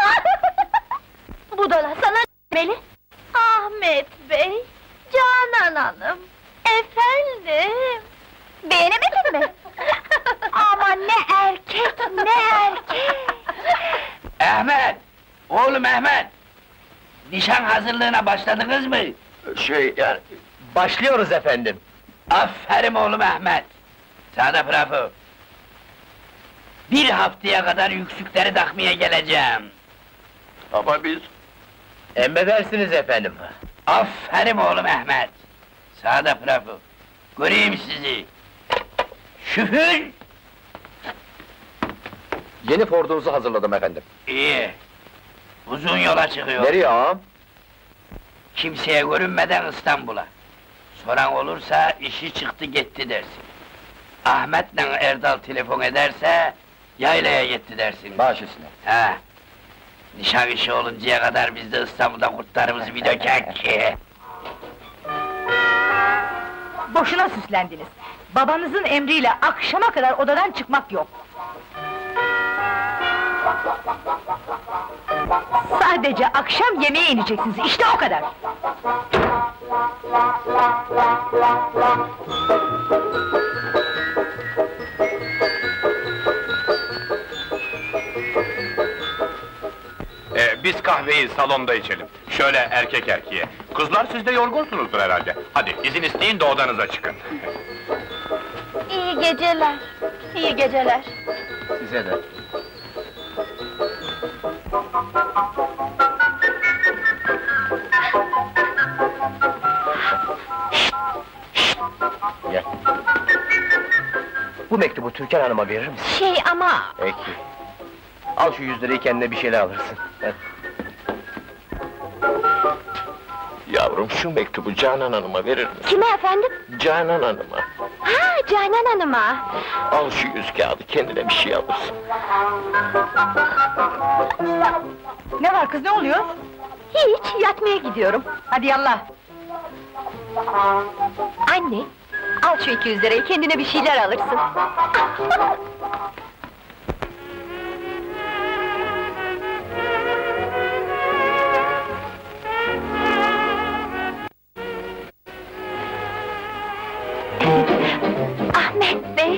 Budala sana Meli. Ahmet Bey, Canan Hanım, efendim! Beğenemedin mi? Aman ne erkek, ne erkek! Ahmet! Oğlum Ahmet! Nişan hazırlığına başladınız mı? Yani... Başlıyoruz efendim. Aferin oğlum Ahmet! Sana bravo! Bir haftaya kadar yüksükleri takmaya geleceğim. Ama biz... Emredersiniz efendim. Aferin oğlum Ahmet! Sana da bravo! Göreyim sizi! Şüphür! Yeni Ford'unuzu hazırladım efendim. İyi! Uzun yola çıkıyor. Nereye ağam? Kimseye görünmeden İstanbul'a. Soran olursa işi çıktı gitti dersin. Ahmet'le Erdal telefon ederse yaylaya gitti dersin. Baş üstüne. Ha. Nişan işi oluncaya kadar biz de İstanbul'da kurtlarımızı bir dökek. Boşuna süslendiniz. Babanızın emriyle akşama kadar odadan çıkmak yok. Sadece akşam yemeğe ineceksiniz, işte o kadar! Biz kahveyi salonda içelim. Şöyle erkek erkeğe. Kızlar siz de yorgunsunuzdur herhalde. Hadi izin isteyin de odanıza çıkın. İyi geceler. İyi geceler. Size de. Gel. Bu mektubu Türkan Hanım'a verir misin? Ama... Peki. Al şu 100 lirayı kendine bir şeyler alırsın. Hadi. Yavrum şu mektubu Canan Hanım'a verir misin? Kime efendim? Canan Hanım'a. Ha, Canan Hanım'a! Al şu 100 kağıdı, kendine bir şey alırsın. Ne var kız, ne oluyor? Hiç, yatmaya gidiyorum. Hadi yallah! Anne, al şu 200 lirayı, kendine bir şeyler alırsın. Ahmet Bey!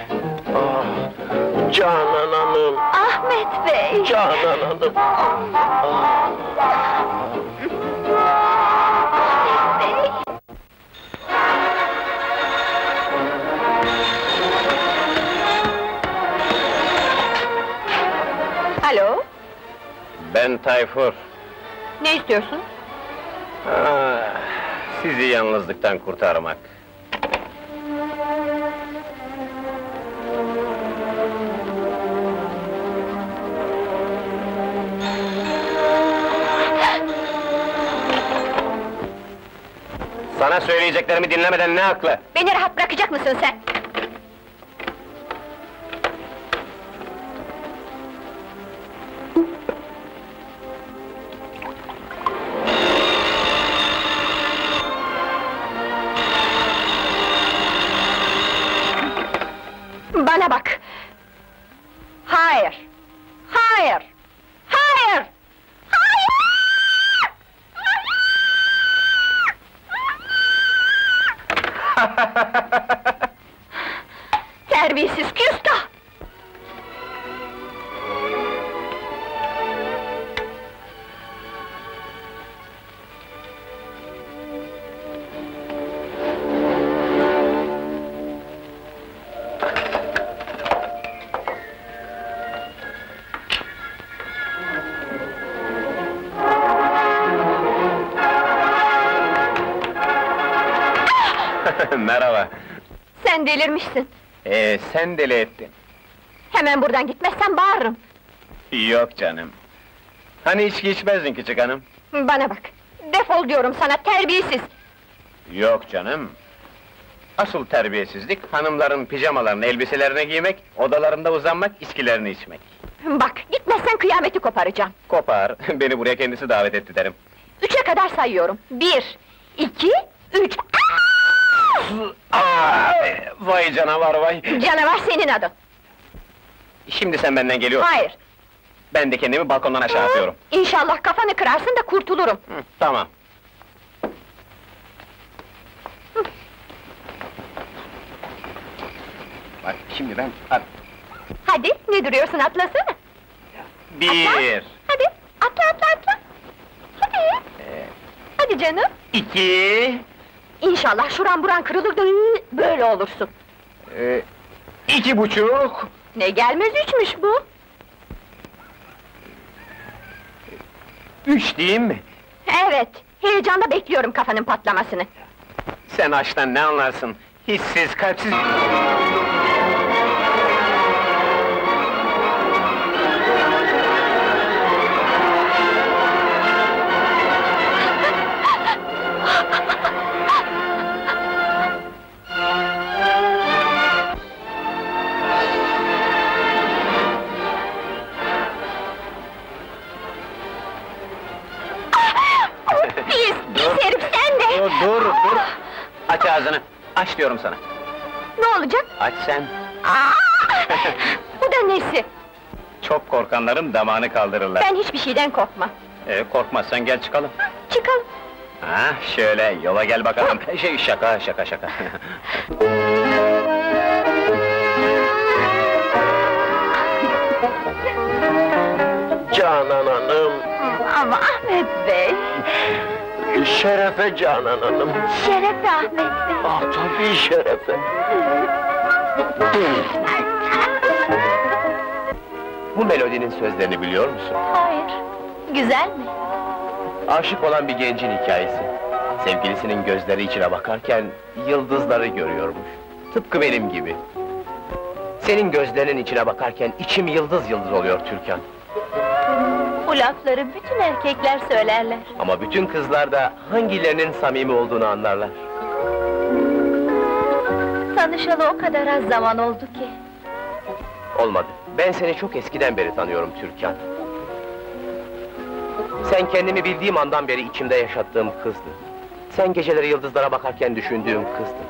Canan Hanım, Ahmet Bey! Canan Hanım. Ahmet Bey! Alo, Ben Tayfur. ne istiyorsun? Sizi yalnızlıktan kurtarmak. Sana söyleyeceklerimi dinlemeden ne haklı? Beni rahat bırakacak mısın sen? Bana bak! Hayır! Hayır! Hayır! Hayır! Terbiyesiz küstah! Merhaba. Sen delirmişsin! Sen deli ettin. Hemen buradan gitmezsen bağırırım! Yok canım. Hani içki içmezdin küçük hanım? Bana bak! Defol diyorum sana, terbiyesiz! Yok canım. Asıl terbiyesizlik, hanımların pijamalarını, elbiselerini giymek, odalarında uzanmak, içkilerini içmek. Bak, gitmezsen kıyameti koparacağım! Kopar, beni buraya kendisi davet etti derim. 3'e kadar sayıyorum! 1, 2, 3! Vay canavar vay! Canavar senin adın! Şimdi sen benden geliyorsun. Hayır! Ben de kendimi balkondan aşağı atıyorum. İnşallah kafanı kırarsın da kurtulurum! Tamam. Bak şimdi ben... Hadi, ne duruyorsun, atlasana! Bir... Hadi, atla! Hadi! tane canım? 2, İnşallah şuran buran kırılır da böyle olursun. 2,5. Ne gelmez üçmüş bu? 3 diyeyim mi? Evet, heyecanla bekliyorum kafanın patlamasını. Sen aşktan ne anlarsın? Hissiz, kalpsiz... Pis herif sen de! Dur! Aç ağzını, aç diyorum sana. Ne olacak? Aç sen. Bu da nesi? Çok korkanların damağını kaldırırlar. Ben hiçbir şeyden korkmam. Korkmazsan gel çıkalım. Çıkalım. Ha, şöyle, yola gel bakalım. Şaka. Canan Hanım, Ama Ahmet Bey! Şerefe Canan Hanım. Şerefe Ahmet Bey! Ah tabii Şerefe. Bu melodinin sözlerini biliyor musun? Hayır, güzel mi? Aşık olan bir gencin hikayesi. Sevgilisinin gözleri içine bakarken yıldızları görüyormuş. Tıpkı benim gibi. Senin gözlerinin içine bakarken içim yıldız yıldız oluyor Türkan. Bu lafları bütün erkekler söylerler. Ama bütün kızlar da hangilerinin samimi olduğunu anlarlar. Tanışalı o kadar az zaman oldu ki. Olmadı. Ben seni çok eskiden beri tanıyorum Türkan. Sen kendimi bildiğim andan beri içimde yaşattığım kızdın. Sen geceleri yıldızlara bakarken düşündüğüm kızdın.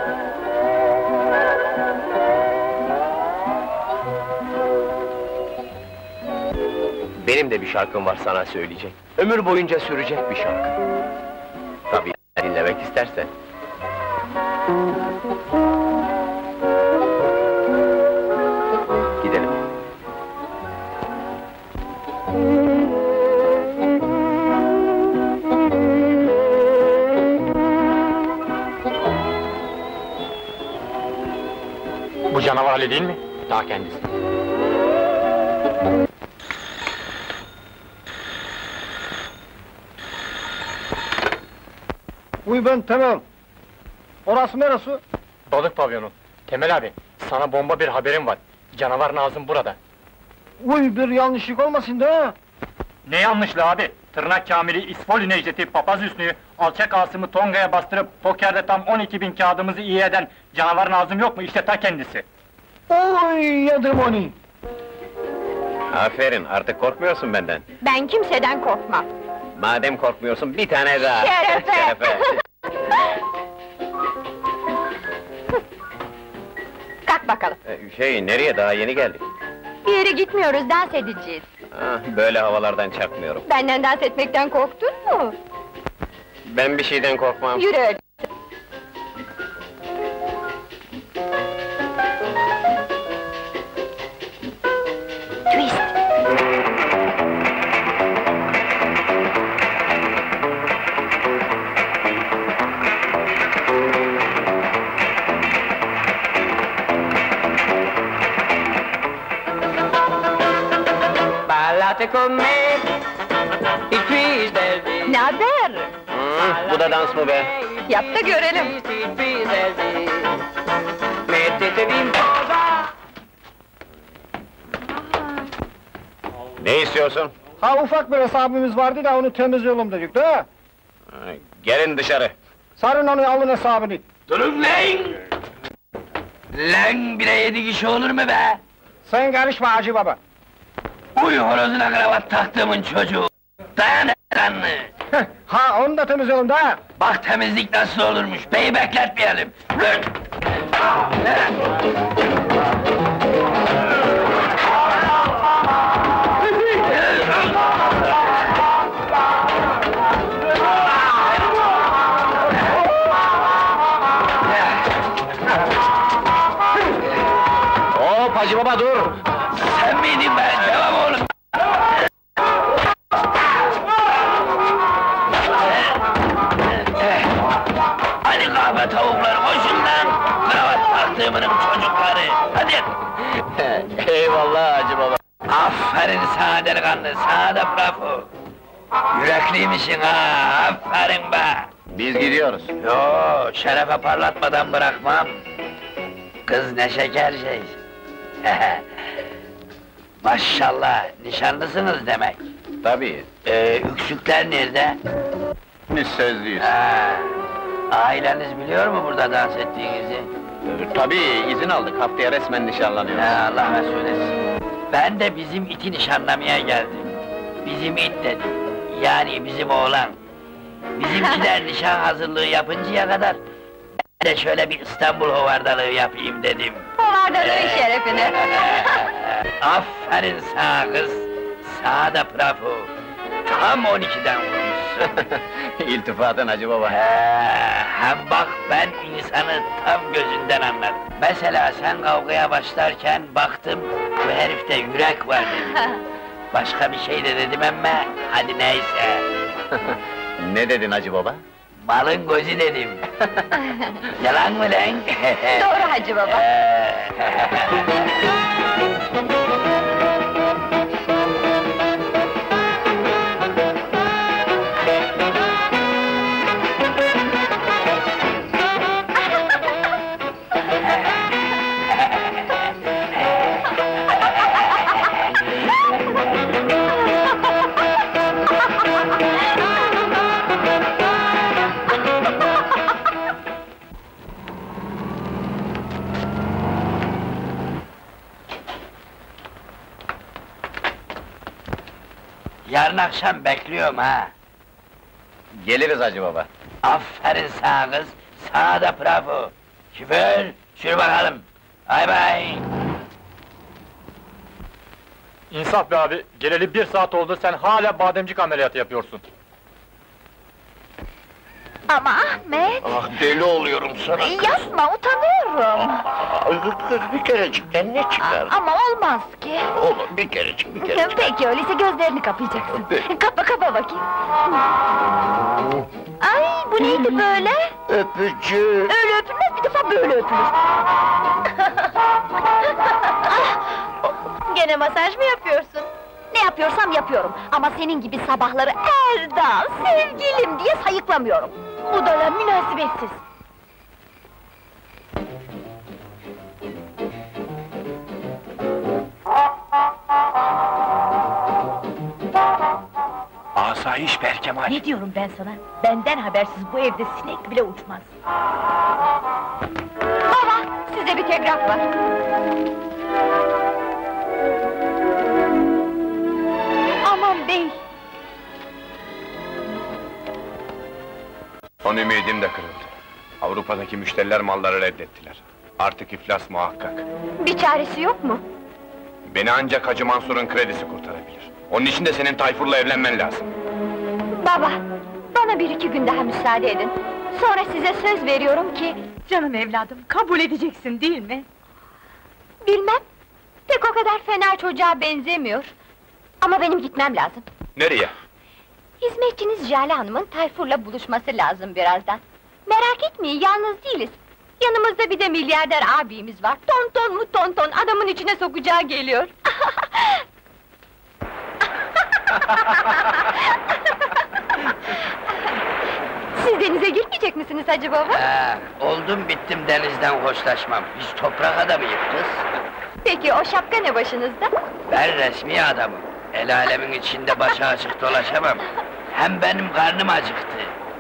Benim de bir şarkım var sana söyleyecek. Ömür boyunca sürecek bir şarkı. Tabii dinlemek istersen. Gidelim. Bu canavar Ali değil mi? Ta kendisi. Uy ben tamam. Orası neresi? Balık pavyonu. Temel abi, sana bomba bir haberim var. Canavar Nazım burada. Uy bir yanlışlık olmasın da. Ne yanlışlı abi? Tırnak Kamil'i, İsfoli Necdet'i, Papaz Hüsnü'yü, alçak Asım'ı Tonga'ya bastırıp pokerde tam 12.000 kağıdımızı iyi eden canavar Nazım yok mu? İşte ta kendisi. Oy yedim onu. Aferin, artık korkmuyorsun benden. Ben kimseden korkmam. Madem korkmuyorsun, bir tane daha! Şerefe! Kalk bakalım. Nereye? Daha yeni geldik. Bir yere gitmiyoruz, dans edeceğiz. Böyle havalardan çakmıyorum. Benden dans etmekten korktun mu? Ben bir şeyden korkmam. Yürü öyle. Twist! Ballate con me, il twist del dì. Ne haber? Bu da dans mı be? Yap da görelim. Il twist del dì. Mettetevi in posa. Ne istiyorsun? Ha ufak bir hesabımız vardı da onu temizleyelim dedik de. Gelin dışarı. Sarın onu alın hesabını. Durun lan! Lan bire 7 kişi olur mu be? Sen karışma Hacı Baba. Uy horozuna kravat taktığımın çocuğu! Dayan kanlı! Ha onu da temizleyelim de. Bak temizlik nasıl olurmuş, beyi bekletmeyelim! Hop Hacı Baba dur! Sen miydin be? Devam oğlum! yavrular, koşun lan! Kravat taktığımın çocukları, hadi! Eyvallah Hacı baba. Aferin sana delikanlı, sana da bravo! Yürekliymişsin ha, aferin be! Biz gidiyoruz. Yo, şerefe parlatmadan bırakmam! Kız ne şeker şey! Maşallah, nişanlısınız demek! Tabii. Üksükler nerede? Biz sözlüyüz. Aileniz biliyor mu burada dans ettiğinizi? Tabii, izin aldık. Haftaya resmen nişanlanıyoruz. Allah mesut etsin. Ben de bizim iti nişanlamaya geldim. Bizim it dedim. Yani bizim oğlan. Bizimkiler nişan hazırlığı yapıncaya kadar... ...ben de şöyle bir İstanbul hovardalığı yapayım dedim. Hovardalığı şerefine! Aferin sana kız! Sana da bravo! Tam 12'den vurmuşsun! İltifatın Hacı baba. Hem bak ben insanı tam gözünden anladım. Mesela sen kavgaya başlarken baktım, bu herifte yürek var dedim. Başka bir şey de dedim ama, hadi neyse. Ne dedin Hacı baba? Malın gözü dedim. Yalan mı lan? Doğru Hacı baba! Yarın akşam bekliyorum ha! Geliriz Hacı baba. Aferin sana kız, sana da bravo! Şoför, sür bakalım! Bay bay! İnsaf be abi, geleli 1 saat oldu, sen hala bademcik ameliyatı yapıyorsun. Ama Ahmet! Ah, deli oluyorum sana! Yapma, utanıyorum! Kız bir kerecikten ne çıkar? Ama olmaz ki! Oğlum bir kerecik, bir kerecik! Peki öyleyse gözlerini kapayacaksın. Kapa bakayım! Ay, bu neydi böyle? Öpücük! Öyle öpülmez, bir defa böyle öpülür! Gene masaj mı yapıyorsun? Ne yapıyorsam yapıyorum, ama senin gibi sabahları Erdan, sevgilim diye sayıklamıyorum! Bu da lan münasebetsiz! Asayiş Berkemal! Ne diyorum ben sana? Benden habersiz bu evde sinek bile uçmaz. Baba, size bir telgraf var! Aman bey! Son ümidim de kırıldı. Avrupa'daki müşteriler malları reddettiler. Artık iflas muhakkak. Bir çaresi yok mu? Beni ancak Hacı Mansur'un kredisi kurtarabilir. Onun için de senin Tayfur'la evlenmen lazım. Baba, bana 1-2 gün daha müsaade edin. Sonra size söz veriyorum ki... Canım evladım, kabul edeceksin değil mi? Bilmem, pek o kadar fena çocuğa benzemiyor. Ama benim gitmem lazım. Nereye? Hizmetçiniz Jale Hanım'ın Tayfur'la buluşması lazım birazdan. Merak etmeyin, yalnız değiliz. Yanımızda bir de milyarder abimiz var. Tonton mu tonton, adamın içine sokacağı geliyor. Siz denize girmeyecek misiniz Hacı baba? Oldum bittim denizden hoşlaşmam. Biz toprak adamıyız kız. Peki o şapka ne başınızda? Ben resmi adamım. El alemin içinde başı açık dolaşamam. Hem benim karnım acıktı.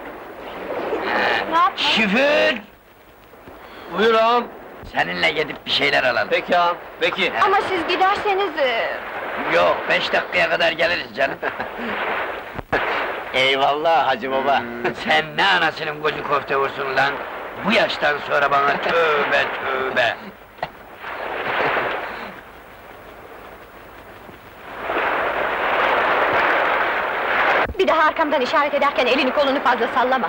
Ne yapma? Şoför! Buyur ağam. Seninle gidip bir şeyler alalım. Peki ağam, peki. Ama siz giderseniz... Yok, 5 dakikaya kadar geliriz canım. Eyvallah Hacı baba. Sen ne anasının gözü köfte vursun lan? Bu yaştan sonra bana tövbe tövbe! Bir daha arkamdan işaret ederken elini kolunu fazla sallama!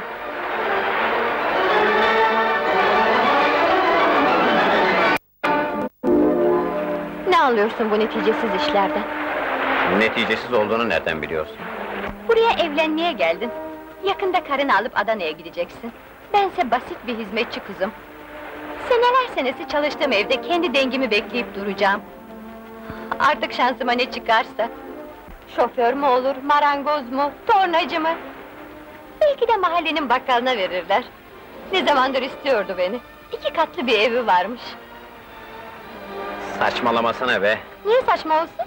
Ne anlıyorsun bu neticesiz işlerden? Neticesiz olduğunu nereden biliyorsun? Buraya evlenmeye geldin. Yakında karını alıp Adana'ya gideceksin. Bense basit bir hizmetçi kızım. Seneler senesi çalıştığım evde kendi dengimi bekleyip duracağım. Artık şansıma ne çıkarsa. Şoför mü olur, marangoz mu, tornacı mı? Belki de mahallenin bakkalına verirler. Ne zamandır istiyordu beni. 2 katlı bir evi varmış. Saçmalamasana be! Niye saçma olsun?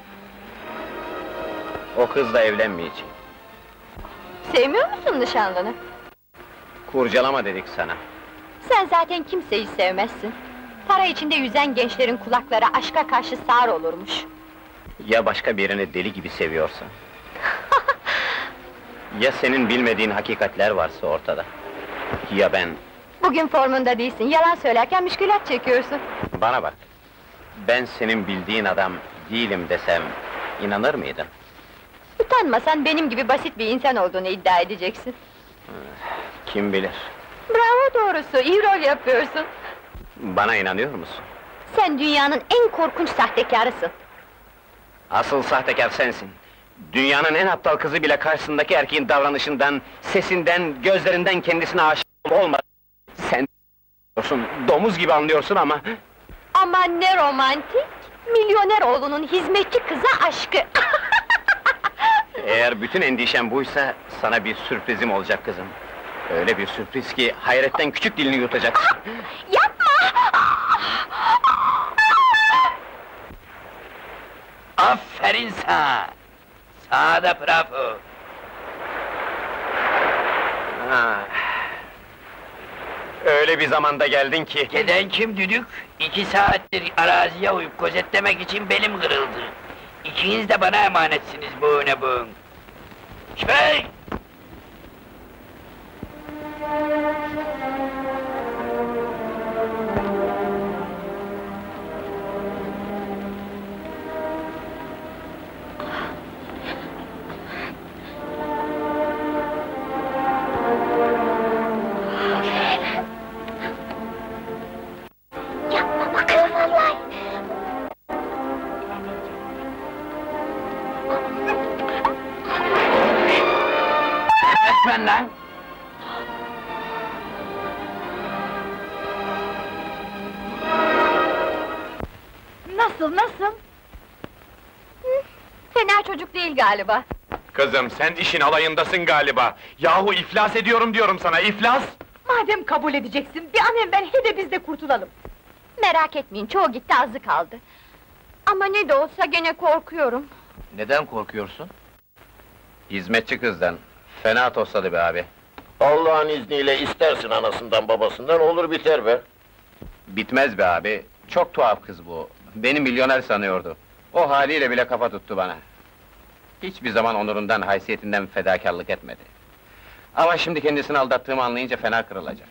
O kızla evlenmeyeceğim. Sevmiyor musun nişanlını? Kurcalama dedik sana. Sen zaten kimseyi sevmezsin. Para içinde yüzen gençlerin kulakları aşka karşı sağır olurmuş. Ya başka birini deli gibi seviyorsan? Ya senin bilmediğin hakikatler varsa ortada? Ya ben... Bugün formunda değilsin, yalan söylerken müşkülat çekiyorsun. Bana bak! Ben senin bildiğin adam değilim desem, inanır mıydın? Utanmasan benim gibi basit bir insan olduğunu iddia edeceksin. Kim bilir? Bravo doğrusu, iyi rol yapıyorsun. Bana inanıyor musun? Sen dünyanın en korkunç sahtekarısın. Asıl sahtekar sensin! Dünyanın en aptal kızı bile karşısındaki erkeğin davranışından, sesinden, gözlerinden kendisine aşık olma! Sen domuz gibi anlıyorsun ama... Ama ne romantik! Milyoner oğlunun hizmetçi kıza aşkı! Eğer bütün endişen buysa, sana bir sürprizim olacak kızım. Öyle bir sürpriz ki, hayretten küçük dilini yutacaksın. Yapma! Aferin sana! Sana da bravo! Ha. Öyle bir zamanda geldin ki... Gelen kim düdük? 2 saattir araziye uyup gözetlemek için belim kırıldı. İkiniz de bana emanetsiniz boğuna boğun. Şey! Yapma bakalım vallahi! Etmen lan! Nasıl? Fena çocuk değil galiba. Kızım, sen işin alayındasın galiba! Yahu iflas ediyorum diyorum sana, iflas! Madem kabul edeceksin, bir an evvel he de biz de kurtulalım. Merak etmeyin, çoğu gitti, azı kaldı. Ama ne de olsa gene korkuyorum. Neden korkuyorsun? Hizmetçi kızdan. Fena tosladı be abi. Allah'ın izniyle istersin anasından babasından, olur biter be. Bitmez be abi. Çok tuhaf kız bu. Beni milyoner sanıyordu. O haliyle bile kafa tuttu bana. Hiçbir zaman onurundan, haysiyetinden fedakarlık etmedi. Ama şimdi kendisini aldattığımı anlayınca fena kırılacak.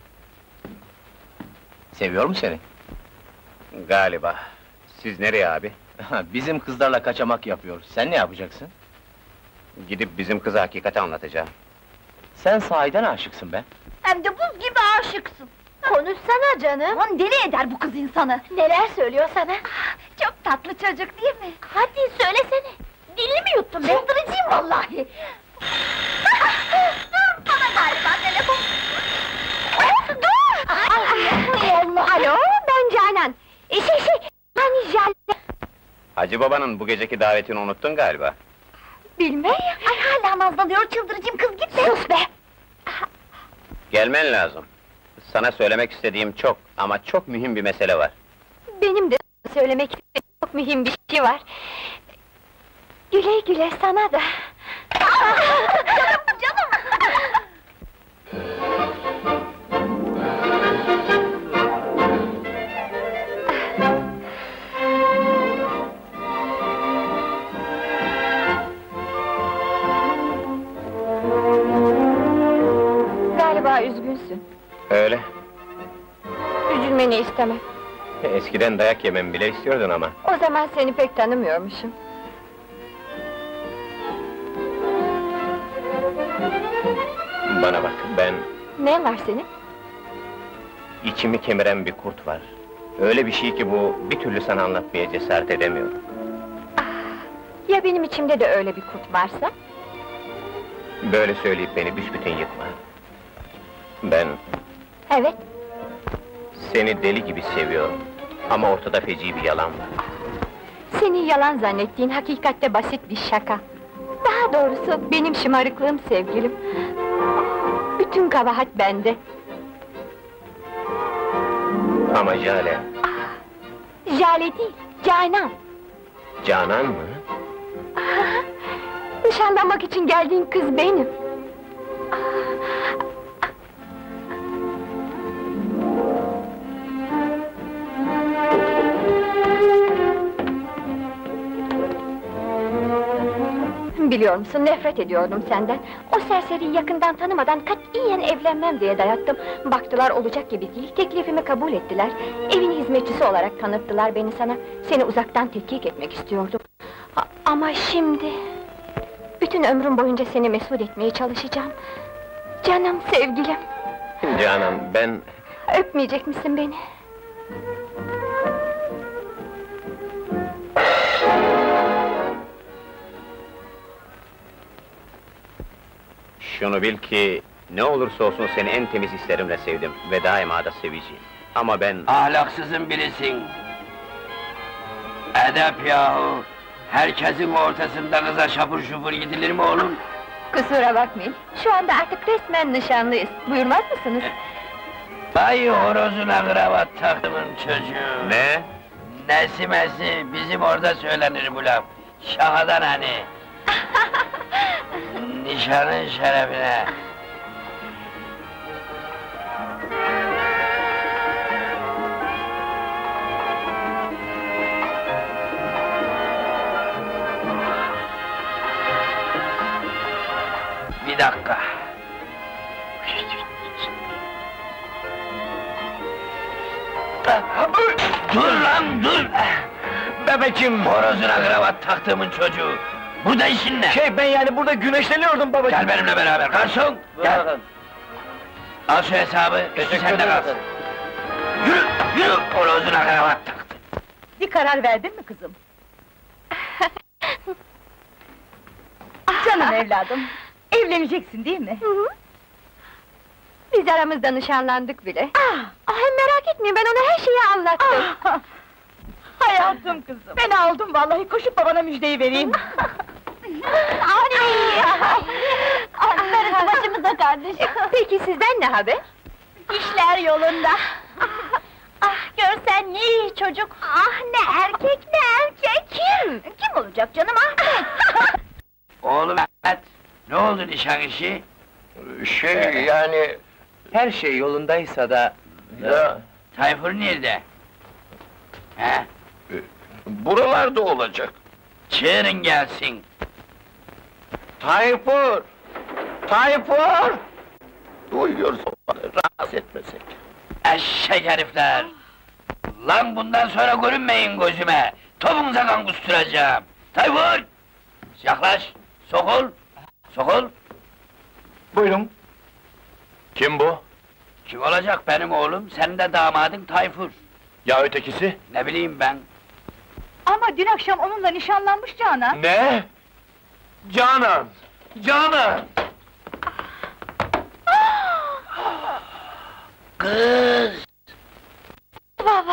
Seviyor mu seni? Galiba. Siz nereye abi? Bizim kızlarla kaçamak yapıyor. Sen ne yapacaksın? Gidip bizim kıza hakikati anlatacağım. Sen sahiden aşıksın be. Hem de buz gibi aşıksın. Konuşsana canım! Aman deli eder bu kız insanı! Neler söylüyor sana? Çok tatlı çocuk değil mi? Hadi söylesene! Dilini mi yuttun be? Çıldıracağım vallahi! Dur, bana galiba telefon! Dur! Allah! Alo, ben Canan! Hani Canan... Hacı babanın bu geceki davetini unuttun galiba. Bilmem! Ay hala nazlanıyor, çıldıracağım kız git be! Sus be! Gelmen lazım. Sana söylemek istediğim çok ama çok mühim bir mesele var. Benim de söylemek istediğim çok mühim bir şey var. Güle güle sana da! Canım! Galiba üzgünsün. Öyle. Üzülmeni istemem. Eskiden dayak yemem bile istiyordun ama. O zaman seni pek tanımıyormuşum. Bana bak, ben... Ne var senin? içimi kemiren bir kurt var. Öyle bir şey ki bu, bir türlü sana anlatmaya cesaret edemiyorum. Ya benim içimde de öyle bir kurt varsa? Böyle söyleyip beni büsbütün yıkma. Ben Evet, seni deli gibi seviyorum. Ama ortada feci bir yalan var. seni yalan zannettiğin hakikatte basit bir şaka. Daha doğrusu benim şımarıklığım sevgilim. Bütün kabahat bende. Ama Jale, Jale değil, Canan. Canan mı? Nişanlanmak için geldiğin kız benim. Biliyor musun, nefret ediyordum senden. O serseriyi yakından tanımadan katiyen evlenmem diye dayattım. Baktılar olacak gibi değil, teklifimi kabul ettiler. Evin hizmetçisi olarak tanıttılar beni sana. Seni uzaktan tetkik etmek istiyordum. Ama şimdi... Bütün ömrüm boyunca seni mesut etmeye çalışacağım. Canım, sevgilim! Canan, ben... Öpmeyecek misin beni? Şunu bil ki, ne olursa olsun seni en temiz hislerimle sevdim ve daima da seveceğim. Ama ben... Ahlaksızın birisin. Edep yahu! Herkesin ortasında kıza şapur şupur gidilir mi oğlum? Kusura bakmayın, şu anda artık resmen nişanlıyız. Buyurmaz mısınız? Vay horozuna kravat taktımın çocuğu! Ne? Nesi mesi, bizim orada söylenir bu laf. Şakadan hani. Nişanın şerefine. Bir dakika. Dur lan dur! Bebekim! Horozuna kravat taktığımın çocuğu! Burada işin ne? Ben yani burada güneşleniyordum babacığım. Gel benimle beraber, garson! Gel! Al şu hesabı, üstü sende kalsın! Yürü, yürü! Horozuna kravat taktı! Bir karar verdin mi kızım? Canım evladım, evleneceksin değil mi? Hı hı. Biz aramızda nişanlandık bile. Hem merak etmeyin, ben ona her şeyi anlattım. Hayatım kızım! Ben aldım vallahi, koşup babana müjdeyi vereyim. Darısı başımıza kardeşim. Peki sizden ne haber? İşler yolunda. Görsen ne iyi çocuk! Ne erkek ne erkek! Kim olacak canım, Ahmet? Oğlum Mehmet, ne oldu nişan işi? Yani... Her şey yolundaysa da... Tayfur nerede? He? Buralarda olacak. Çağırın gelsin! Tayfur! Tayfur! Duyuyorsun, rahatsız etmesek. Eşek herifler! Lan bundan sonra görünmeyin gözüme! Topunuza kan kusturacağım! Tayfur! Yaklaş! Sokul! Sokul! Buyurun. Kim bu? Kim olacak benim oğlum? Senin de damadın Tayfur! Ya ötekisi? Ne bileyim ben? Ama dün akşam onunla nişanlanmış Canan. Ne? Canan! Canan! Kız! Baba!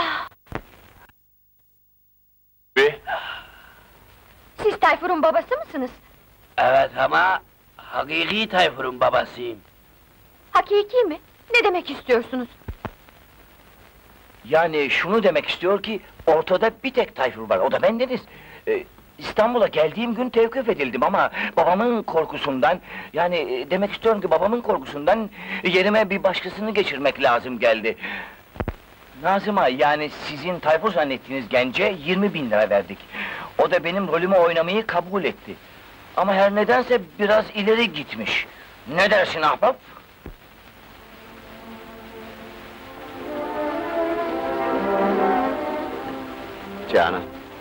Siz Tayfur'un babası mısınız? Evet ama... Hakiki Tayfur'un babasıyım. Hakiki mi? Ne demek istiyorsunuz? Yani şunu demek istiyor ki, ortada bir tek Tayfur var, o da bendeniz. İstanbul'a geldiğim gün tevkif edildim ama babamın korkusundan... Yani demek istiyorum ki babamın korkusundan yerime bir başkasını geçirmek lazım geldi. Nazım'a, yani sizin Tayfur zannettiğiniz gence 20.000 lira verdik. O da benim rolümü oynamayı kabul etti. Ama her nedense biraz ileri gitmiş. Ne dersin ahbap? Canan.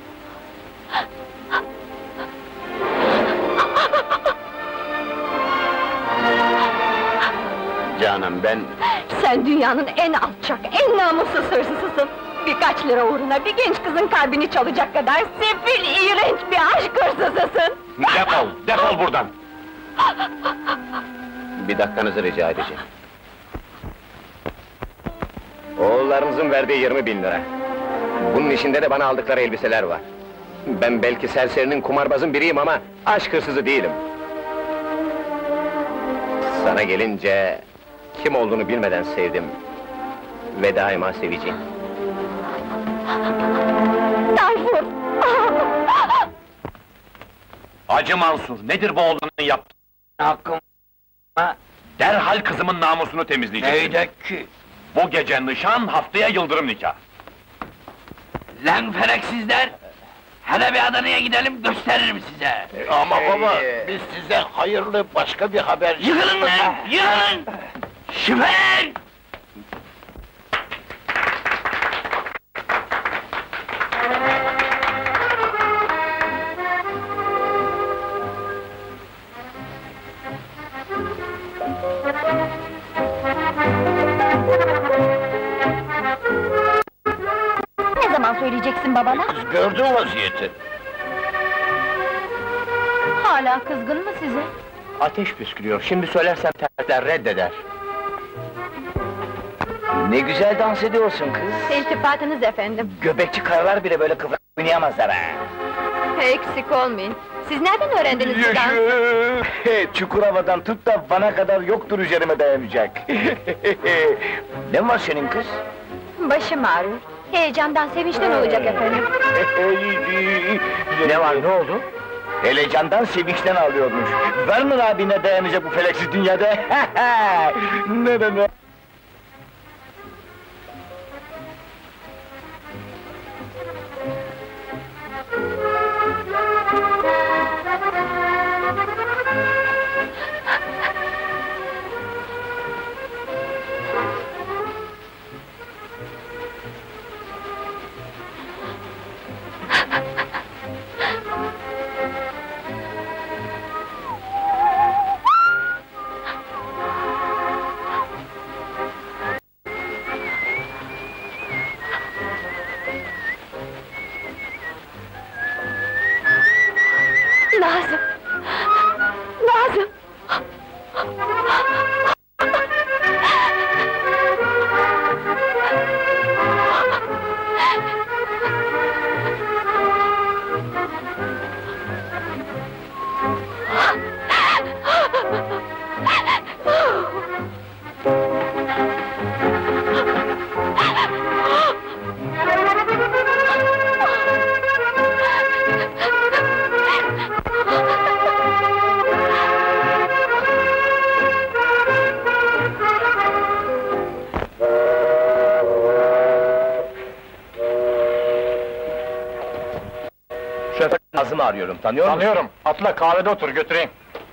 Canan, ben... Sen dünyanın en alçak, en namussuz hırsızısın! Birkaç lira uğruna bir genç kızın kalbini çalacak kadar sefil, iğrenç bir aşk hırsızısın! Defol, defol buradan! Bir dakikanızı rica edeceğim. Oğullarınızın verdiği 20.000 lira. Bunun içinde de bana aldıkları elbiseler var. Ben belki serserinin, kumarbazın biriyim ama aşk hırsızı değilim. Sana gelince kim olduğunu bilmeden sevdim ve daima seveceğim. Tayfur! Hacı Mansur, nedir bu oğlunun yaptığı? Hakkım Derhal kızımın namusunu temizleyeceksin. neydi ki? Bu gece nişan, haftaya yıldırım nikah. Lan fereksizler! Hele bir Adana'ya gidelim, gösteririm size! Ama baba, biz size hayırlı başka bir haber... Yıkılın lan! Yıkılın! Şüphen! Ne zaman söyleyeceksin babana? Kız gördün vaziyeti. Hala kızgın mı size? Ateş püskürüyor, şimdi söylersem terkler reddeder. Ne güzel dans ediyorsun kız. İltifatınız efendim. Göbekçi karılar bile böyle kıvrak oynayamazlar ha. Eksik olmayın. Siz nereden öğrendiniz bu dansı? Çukurova'dan tut da bana kadar yoktur üzerime dayanacak. Ne var senin kız? Başım ağrıyor. Heyecandan, sevinçten olacak efendim. Ne var, ne oldu? Heyecandan, sevinçten ağlıyormuş. Var mı abine dayanacak bu feleksiz dünyada? Ne? Lazım! Lazım! Şoför Nazım'ı arıyorum, tanıyor musun? Tanıyorum, atla kahvede otur, götüreyim.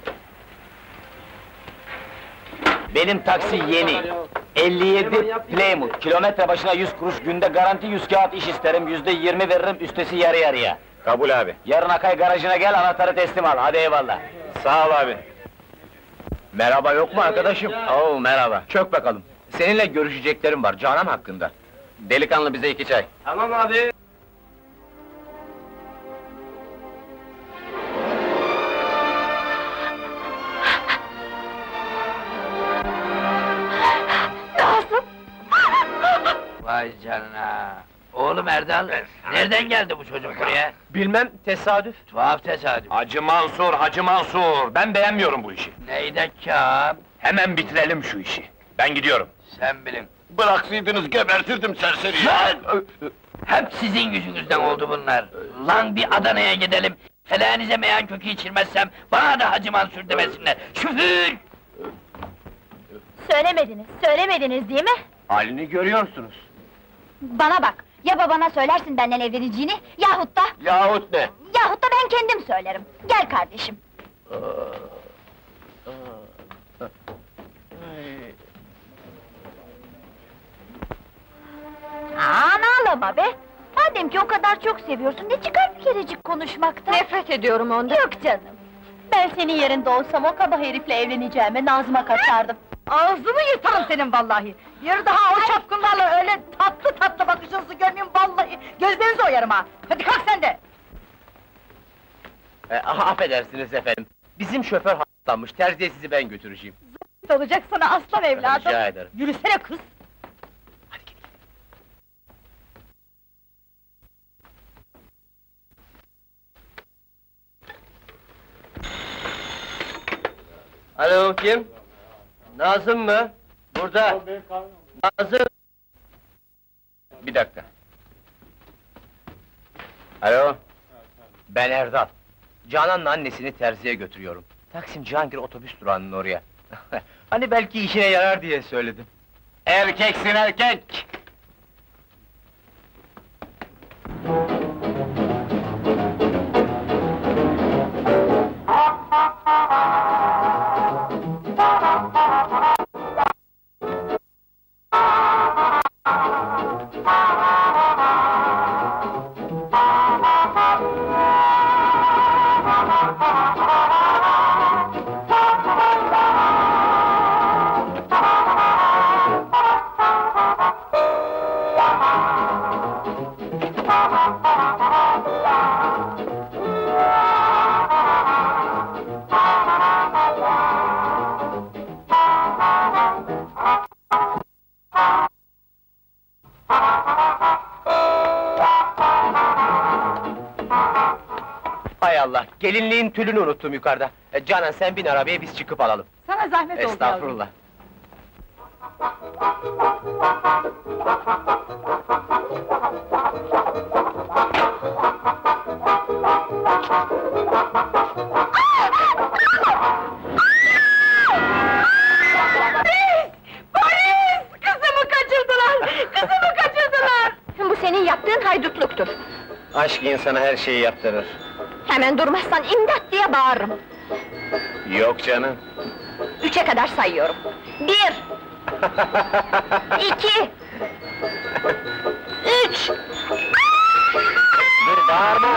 Benim taksi yeni. 57 Plymouth. Kilometre başına 100 kuruş, günde garanti 100 kağıt iş isterim, %20 veririm, üstesi yarı yarıya. Kabul abi. Yarın Akay garajına gel, anahtarı teslim al, hadi eyvallah. Sağ ol abi. Merhaba, yok mu arkadaşım? Oo merhaba. Çök bakalım. Seninle görüşeceklerim var, Canan hakkında. Delikanlı bize 2 çay. Tamam abi. Lazım! Vay canına! Oğlum Erdal, nereden geldi bu çocuk buraya? Bilmem, tesadüf. Tuhaf tesadüf. Hacı Mansur, Hacı Mansur! Ben beğenmiyorum bu işi. Neydi kâm? Hemen bitirelim şu işi. Ben gidiyorum. Sen bilin. Bıraksaydınız gebertirdim serseriyi. Lan! Hep sizin yüzünüzden oldu bunlar. Lan bir Adana'ya gidelim. Feleğinize meyan kökü içirmezsem, bana da Hacı Mansur demesinler. Şüfür! Söylemediniz değil mi? Halini görüyorsunuz. Bana bak, ya babana söylersin benden evleneceğini, yahut da... Yahut ne? Yahut da ben kendim söylerim. Gel kardeşim. Ağlama be! Madem ki o kadar çok seviyorsun, ne çıkar bir kerecik konuşmaktan? Nefret ediyorum ondan. Yok canım! Ben senin yerinde olsam o kaba herifle evleneceğime Nazım'a kaçardım. Ağzını yırtarım senin vallahi! Bir daha o çapkınlarla öyle tatlı tatlı bakışınızı görmeyeyim vallahi! Gözlerinizi oyarım ha! Hadi kalk sen de! Affedersiniz efendim. Bizim şoför hastalanmış, terziye sizi ben götüreceğim. Olacak sana aslan evladım! Rica ederim. Yürüsene kız! Alo, kim? Nazım mı? Burada. Nazım. Bir dakika. Alo? Ben Erdal. Canan'la annesini terziye götürüyorum. Taksim Cihangir otobüs durağının oraya. Hani belki işine yarar diye söyledim. Erkeksin erkek! Hay Allah, gelinliğin tülünü unuttum yukarıda. Canan sen bin arabaya, biz çıkıp alalım. Sana zahmet oldu yavrum. Estağfurullah. Polis! Kızımı kaçırdılar! Kızımı kaçırdılar! Bu senin yaptığın haydutluktur. Aşk insana her şeyi yaptırır. Hemen durmazsan imdat diye bağırırım. Yok canım. 3'e kadar sayıyorum. 1 2 3 Dur bağırma!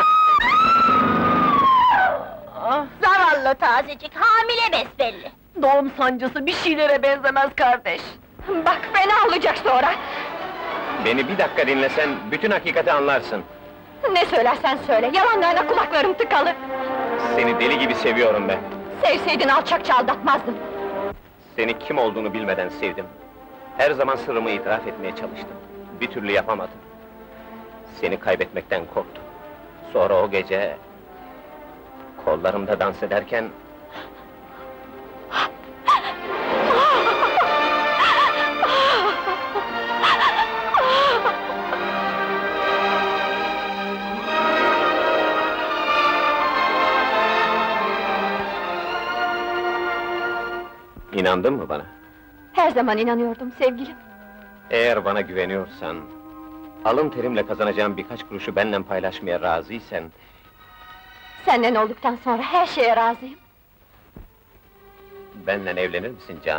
Zavallı tazecik, hamile besbelli. Doğum sancısı bir şeylere benzemez kardeş. Bak fena olacak sonra. Beni bir dakika dinlesen, bütün hakikati anlarsın. Ne söylersen söyle, yalanlarına kulaklarım tıkalı. Seni deli gibi seviyorum ben. Sevseydin alçakça aldatmazdın. Seni kim olduğunu bilmeden sevdim. Her zaman sırrımı itiraf etmeye çalıştım. Bir türlü yapamadım. Seni kaybetmekten korktum. Sonra o gece... kollarımda dans ederken... İnandın mı bana? Her zaman inanıyordum sevgilim. Eğer bana güveniyorsan... alın terimle kazanacağım birkaç kuruşu benimle paylaşmaya razıysan... Senden olduktan sonra her şeye razıyım. benimle evlenir misin canım?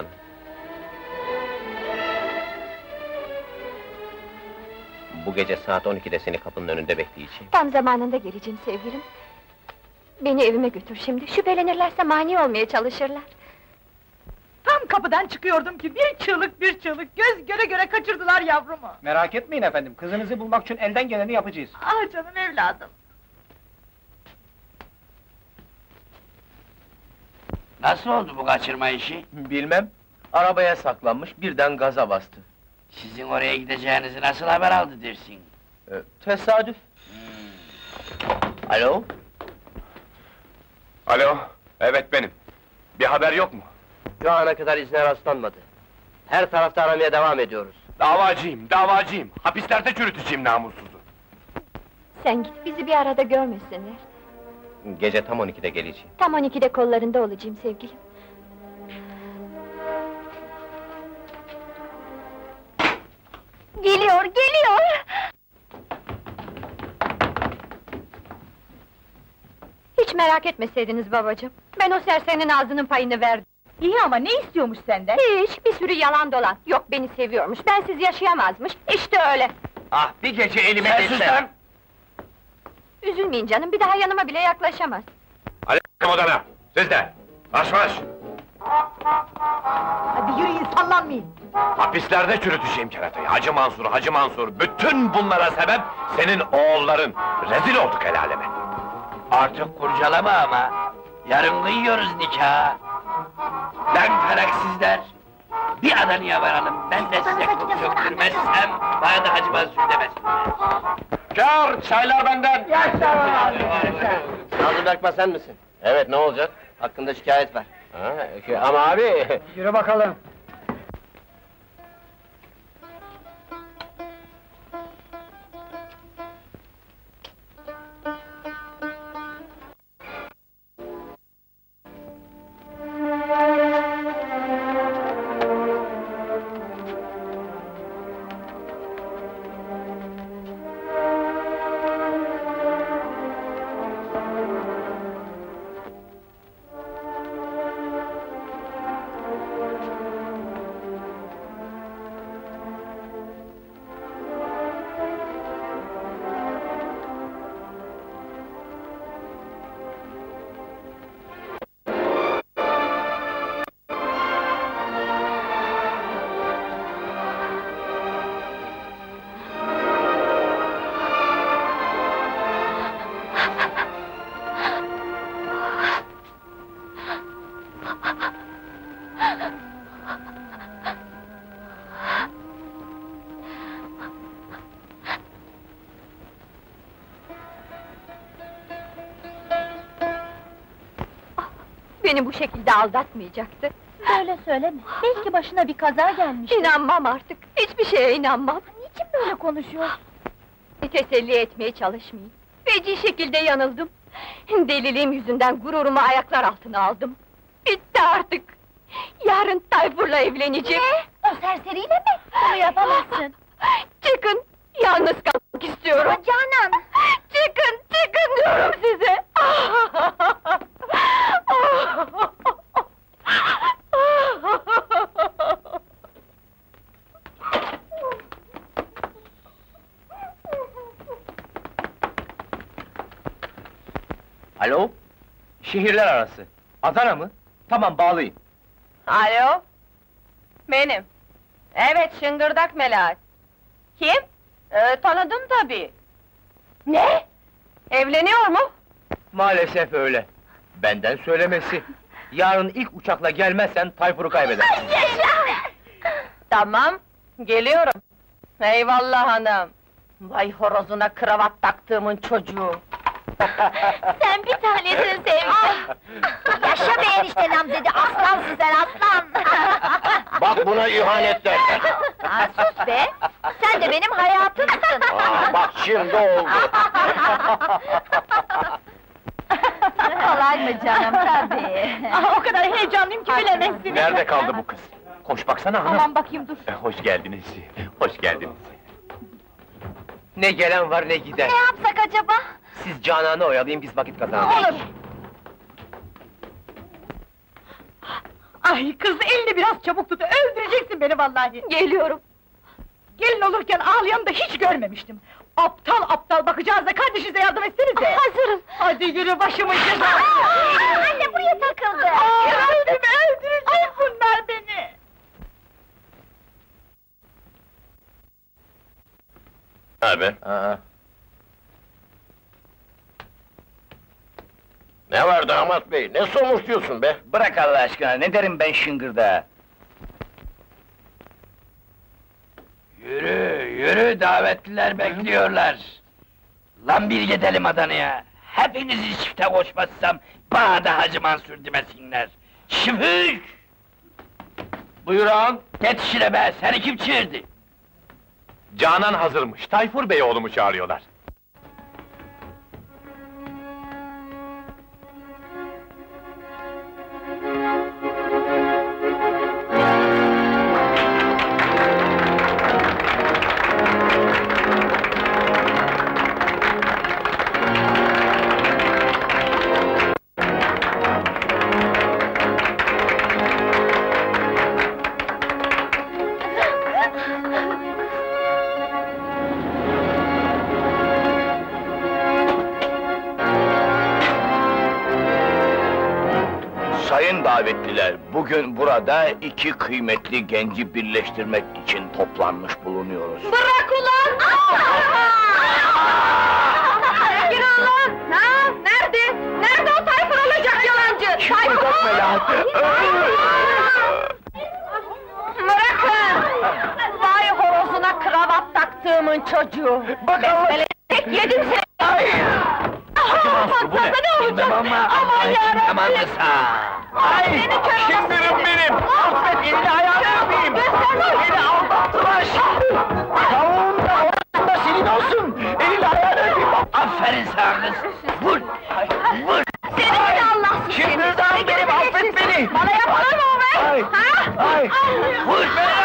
Bu gece saat 12'de seni kapının önünde bekleyeceğim. Tam zamanında geleceğim sevgilim. Beni evime götür şimdi, şüphelenirlerse mani olmaya çalışırlar. Tam kapıdan çıkıyordum ki bir çığlık, göz göre göre kaçırdılar yavrumu. Merak etmeyin efendim, kızınızı bulmak için elden geleni yapacağız. Ah canım evladım. Nasıl oldu bu kaçırma işi? Bilmem, arabaya saklanmış, birden gaza bastı. Sizin oraya gideceğinizi nasıl haber aldı dersin? Tesadüf. Alo? Alo, evet benim. Bir haber yok mu? Şu ana kadar izne rastlanmadı. Her tarafta aramaya devam ediyoruz. Davacıyım. Hapislerde çürüteceğim namussuzu. Sen git, bizi bir arada görmesinler. Gece tam 12'de geleceğim. Tam 12'de kollarında olacağım sevgilim. Geliyor! Hiç merak etmeseydiniz babacığım. Ben o serserinin ağzının payını verdim. İyi ama ne istiyormuş senden? Hiç, bir sürü yalan dolan. Yok beni seviyormuş, bensiz yaşayamazmış. İşte öyle. Ah, bir gece elime Sen sus lan! Üzülmeyin canım, bir daha yanıma bile yaklaşamaz. Hadi odana, siz de! Marş! Hadi yürüyün, sallanmayın! Hapislerde çürüteceğim keratayı. Hacı Mansur, bütün bunlara sebep senin oğulların. Rezil olduk el aleme. Artık kurcalama ama! Yarın kıyıyoruz nikahı! Lan feraksizler! Bir adanıya varalım, ben de size kum söktürmezsem, bana da Hacı Mansur demesinler! Kâr, çaylar benden! Nazım Berkman sen misin? Evet, ne olacak? Hakkında şikayet var. Ama abi... Yürü bakalım. Beni bu şekilde aldatmayacaktı. Böyle söyleme, belki başına bir kaza gelmiş. İnanmam artık, hiçbir şeye inanmam. Niçin böyle konuşuyorsun? Teselli etmeye çalışmayayım. Feci şekilde yanıldım. Deliliğim yüzünden gururumu ayaklar altına aldım. Bitti artık! Yarın Tayfur'la evleneceğim. Ne? O serseriyle mi? Bunu yapamazsın. Çıkın! Yalnız kalmak istiyorum! Ama Canan! Çıkın, çıkın diyorum size! Alo? Şehirler arası. Adana mı? Tamam, bağlayın. Alo? Benim. Evet, Şıngırdak Melahat. Kim? Tanıdım tabii. Ne? Evleniyor mu? Maalesef öyle. Benden söylemesi. Yarın ilk uçakla gelmezsen Tayfur'u kaybedersin. Tamam, geliyorum. Eyvallah hanım. Vay horozuna kravat taktığımın çocuğu. Sen bir tanesin sevgilim! Yaşa be enişte namzedi, aslansın sen aslan! Bak buna ihanet derler. Ha, sus be! Sen de benim hayatımsın! Bak şimdi oldu. Kolay mı canım, tabii! O kadar heyecanlıyım ki bilemezsiniz! Nerede kaldı bu kız? Koş baksana hanım. Aman bakayım dur! Hoş geldiniz, hoş geldiniz. Ne gelen var ne giden. Ne yapsak acaba? Siz Canan'ı oyalayın, biz vakit kazanalım. Olur! Ay kız, elini biraz çabuk tut, öldüreceksin beni vallahi! Geliyorum. Gelin olurken ağlayanı da hiç görmemiştim! Aptal aptal bakacağınıza kardeşinize yardım etsenize! Hazırım. Hadi yürü başımın cezası! Anne buraya takıldı! Öldürecek bunlar beni! Abi. Ne var damat bey, ne somurtuyorsun be? Bırak Allah aşkına, ne derim ben şıngırda? Yürü, yürü, davetliler bekliyorlar! Lan bir gidelim Adana'ya! Hepinizi çifte koşmazsam, bana da Hacı Mansur demesinler! Şüphük! Buyurun. Geç işine be, seni kim çığırdı? Canan hazırmış, Tayfur Bey oğlumu çağırıyorlar. Sayın davetliler, bugün burada iki kıymetli genci birleştirmek için toplanmış bulunuyoruz. Bırak ulan! Sakin ol lan! Ha? Nerede? Nerede o Tayfur olacak yalancı? Tayfur! Bırakın! Vay horozuna kravat taktığımın çocuğu! Besmele tek yedim seni! Hacı Mansur, bu ne? Bilmem ama Allah için yamanlısa! Ay! Şıngırım benim! Affet, elini ayağını öpeyim! Beni aldattılar! Tavuğum da oğlum da senin olsun! Elini ayağını öpeyim! Aferin sana kız! Vur! Vur! Seni de Allah'sın seni! Şıngırdan benim, affet beni! Bana yapılır mı o be? Ay! Ha? Ay! Vur!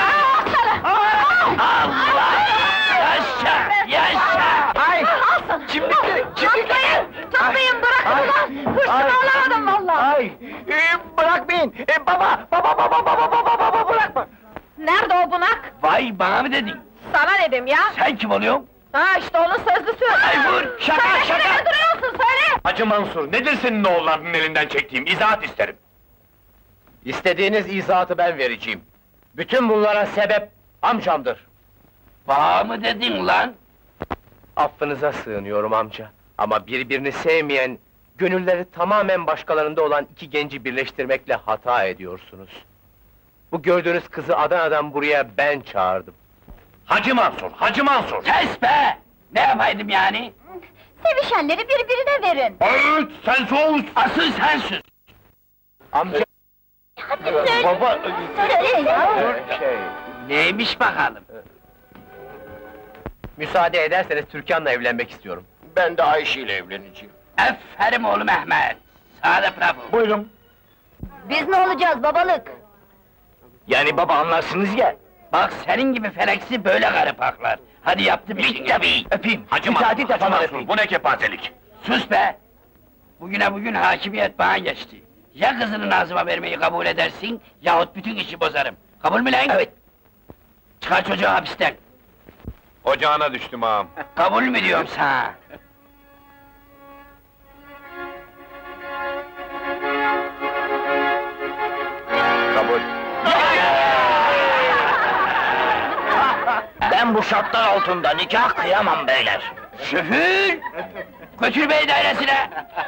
Allah! Yaşa! Yaşa! Ay! Şimdi Tutmayın, bırakın ulan! Hırsımı alamadım vallahi! Ay! Bırakmayın! Baba, bırakma! Nerede o bunak? Vay, bana mı dedin? Sana dedim ya! Sen kim oluyorsun? Ha işte onun sözlüsü! Ay vur! Şaka, Söyle, şaka! ne duruyorsun, söyle! Hacı Mansur, nedir senin oğullarının elinden çektiğim? İzahat isterim. İstediğiniz izahatı ben vereceğim. Bütün bunlara sebep amcamdır. Bana mı dedin lan? Affınıza sığınıyorum amca. Ama birbirini sevmeyen, gönülleri tamamen başkalarında olan iki genci birleştirmekle hata ediyorsunuz. Bu gördüğünüz kızı Adana'dan buraya ben çağırdım. Hacı Mansur, Hacı Mansur! Kes be! Ne yapaydım yani? Sevişenleri birbirine verin! Evet, sen sus! Asıl sen sus! Amca, Hadi söyle! baba... Söyle ya! Neymiş bakalım? Müsaade ederseniz Türkan'la evlenmek istiyorum. Ben de Ayşe ile evleneceğim. Aferin oğlum Mehmet! Sana da bravo! Buyurun. Biz ne olacağız babalık? Yani baba anlarsınız ya. Bak senin gibi feleksi böyle garip haklar! Hadi yaptım işini! Tabii! Öpeyim. Hacı Müsaade Mansur, de Hacı bana Mansur, öpeyim. bu ne kepazelik? Sus be! Bugüne bugün hakimiyet bana geçti. Ya kızını Nazım'a vermeyi kabul edersin, yahut bütün işi bozarım. Kabul mü lan? Evet. Çıkar çocuğu hapisten! Ocağına düştüm ağam. Kabul mü diyorum sana? Kabul. Ben bu şartlar altında nikah kıyamam beyler. Şoför! Götür bey dairesine!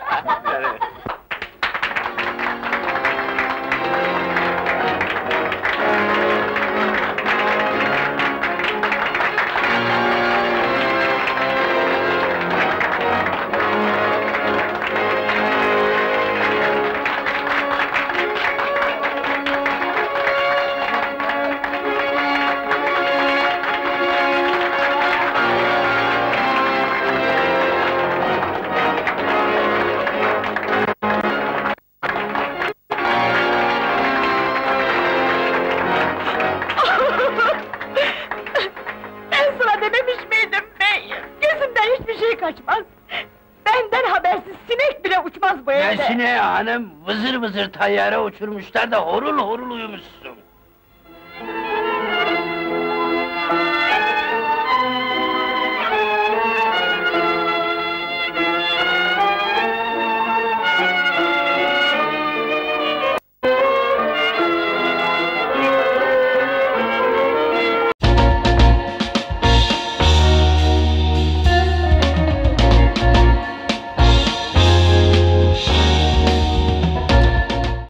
Ben sana dememiş miydim bey? Gözümden hiçbir şey kaçmaz! Benden habersiz sinek bile uçmaz bu evde! Nesine hanım, vızır vızır tayyare uçurmuşlar da horul horul uyumuşsun.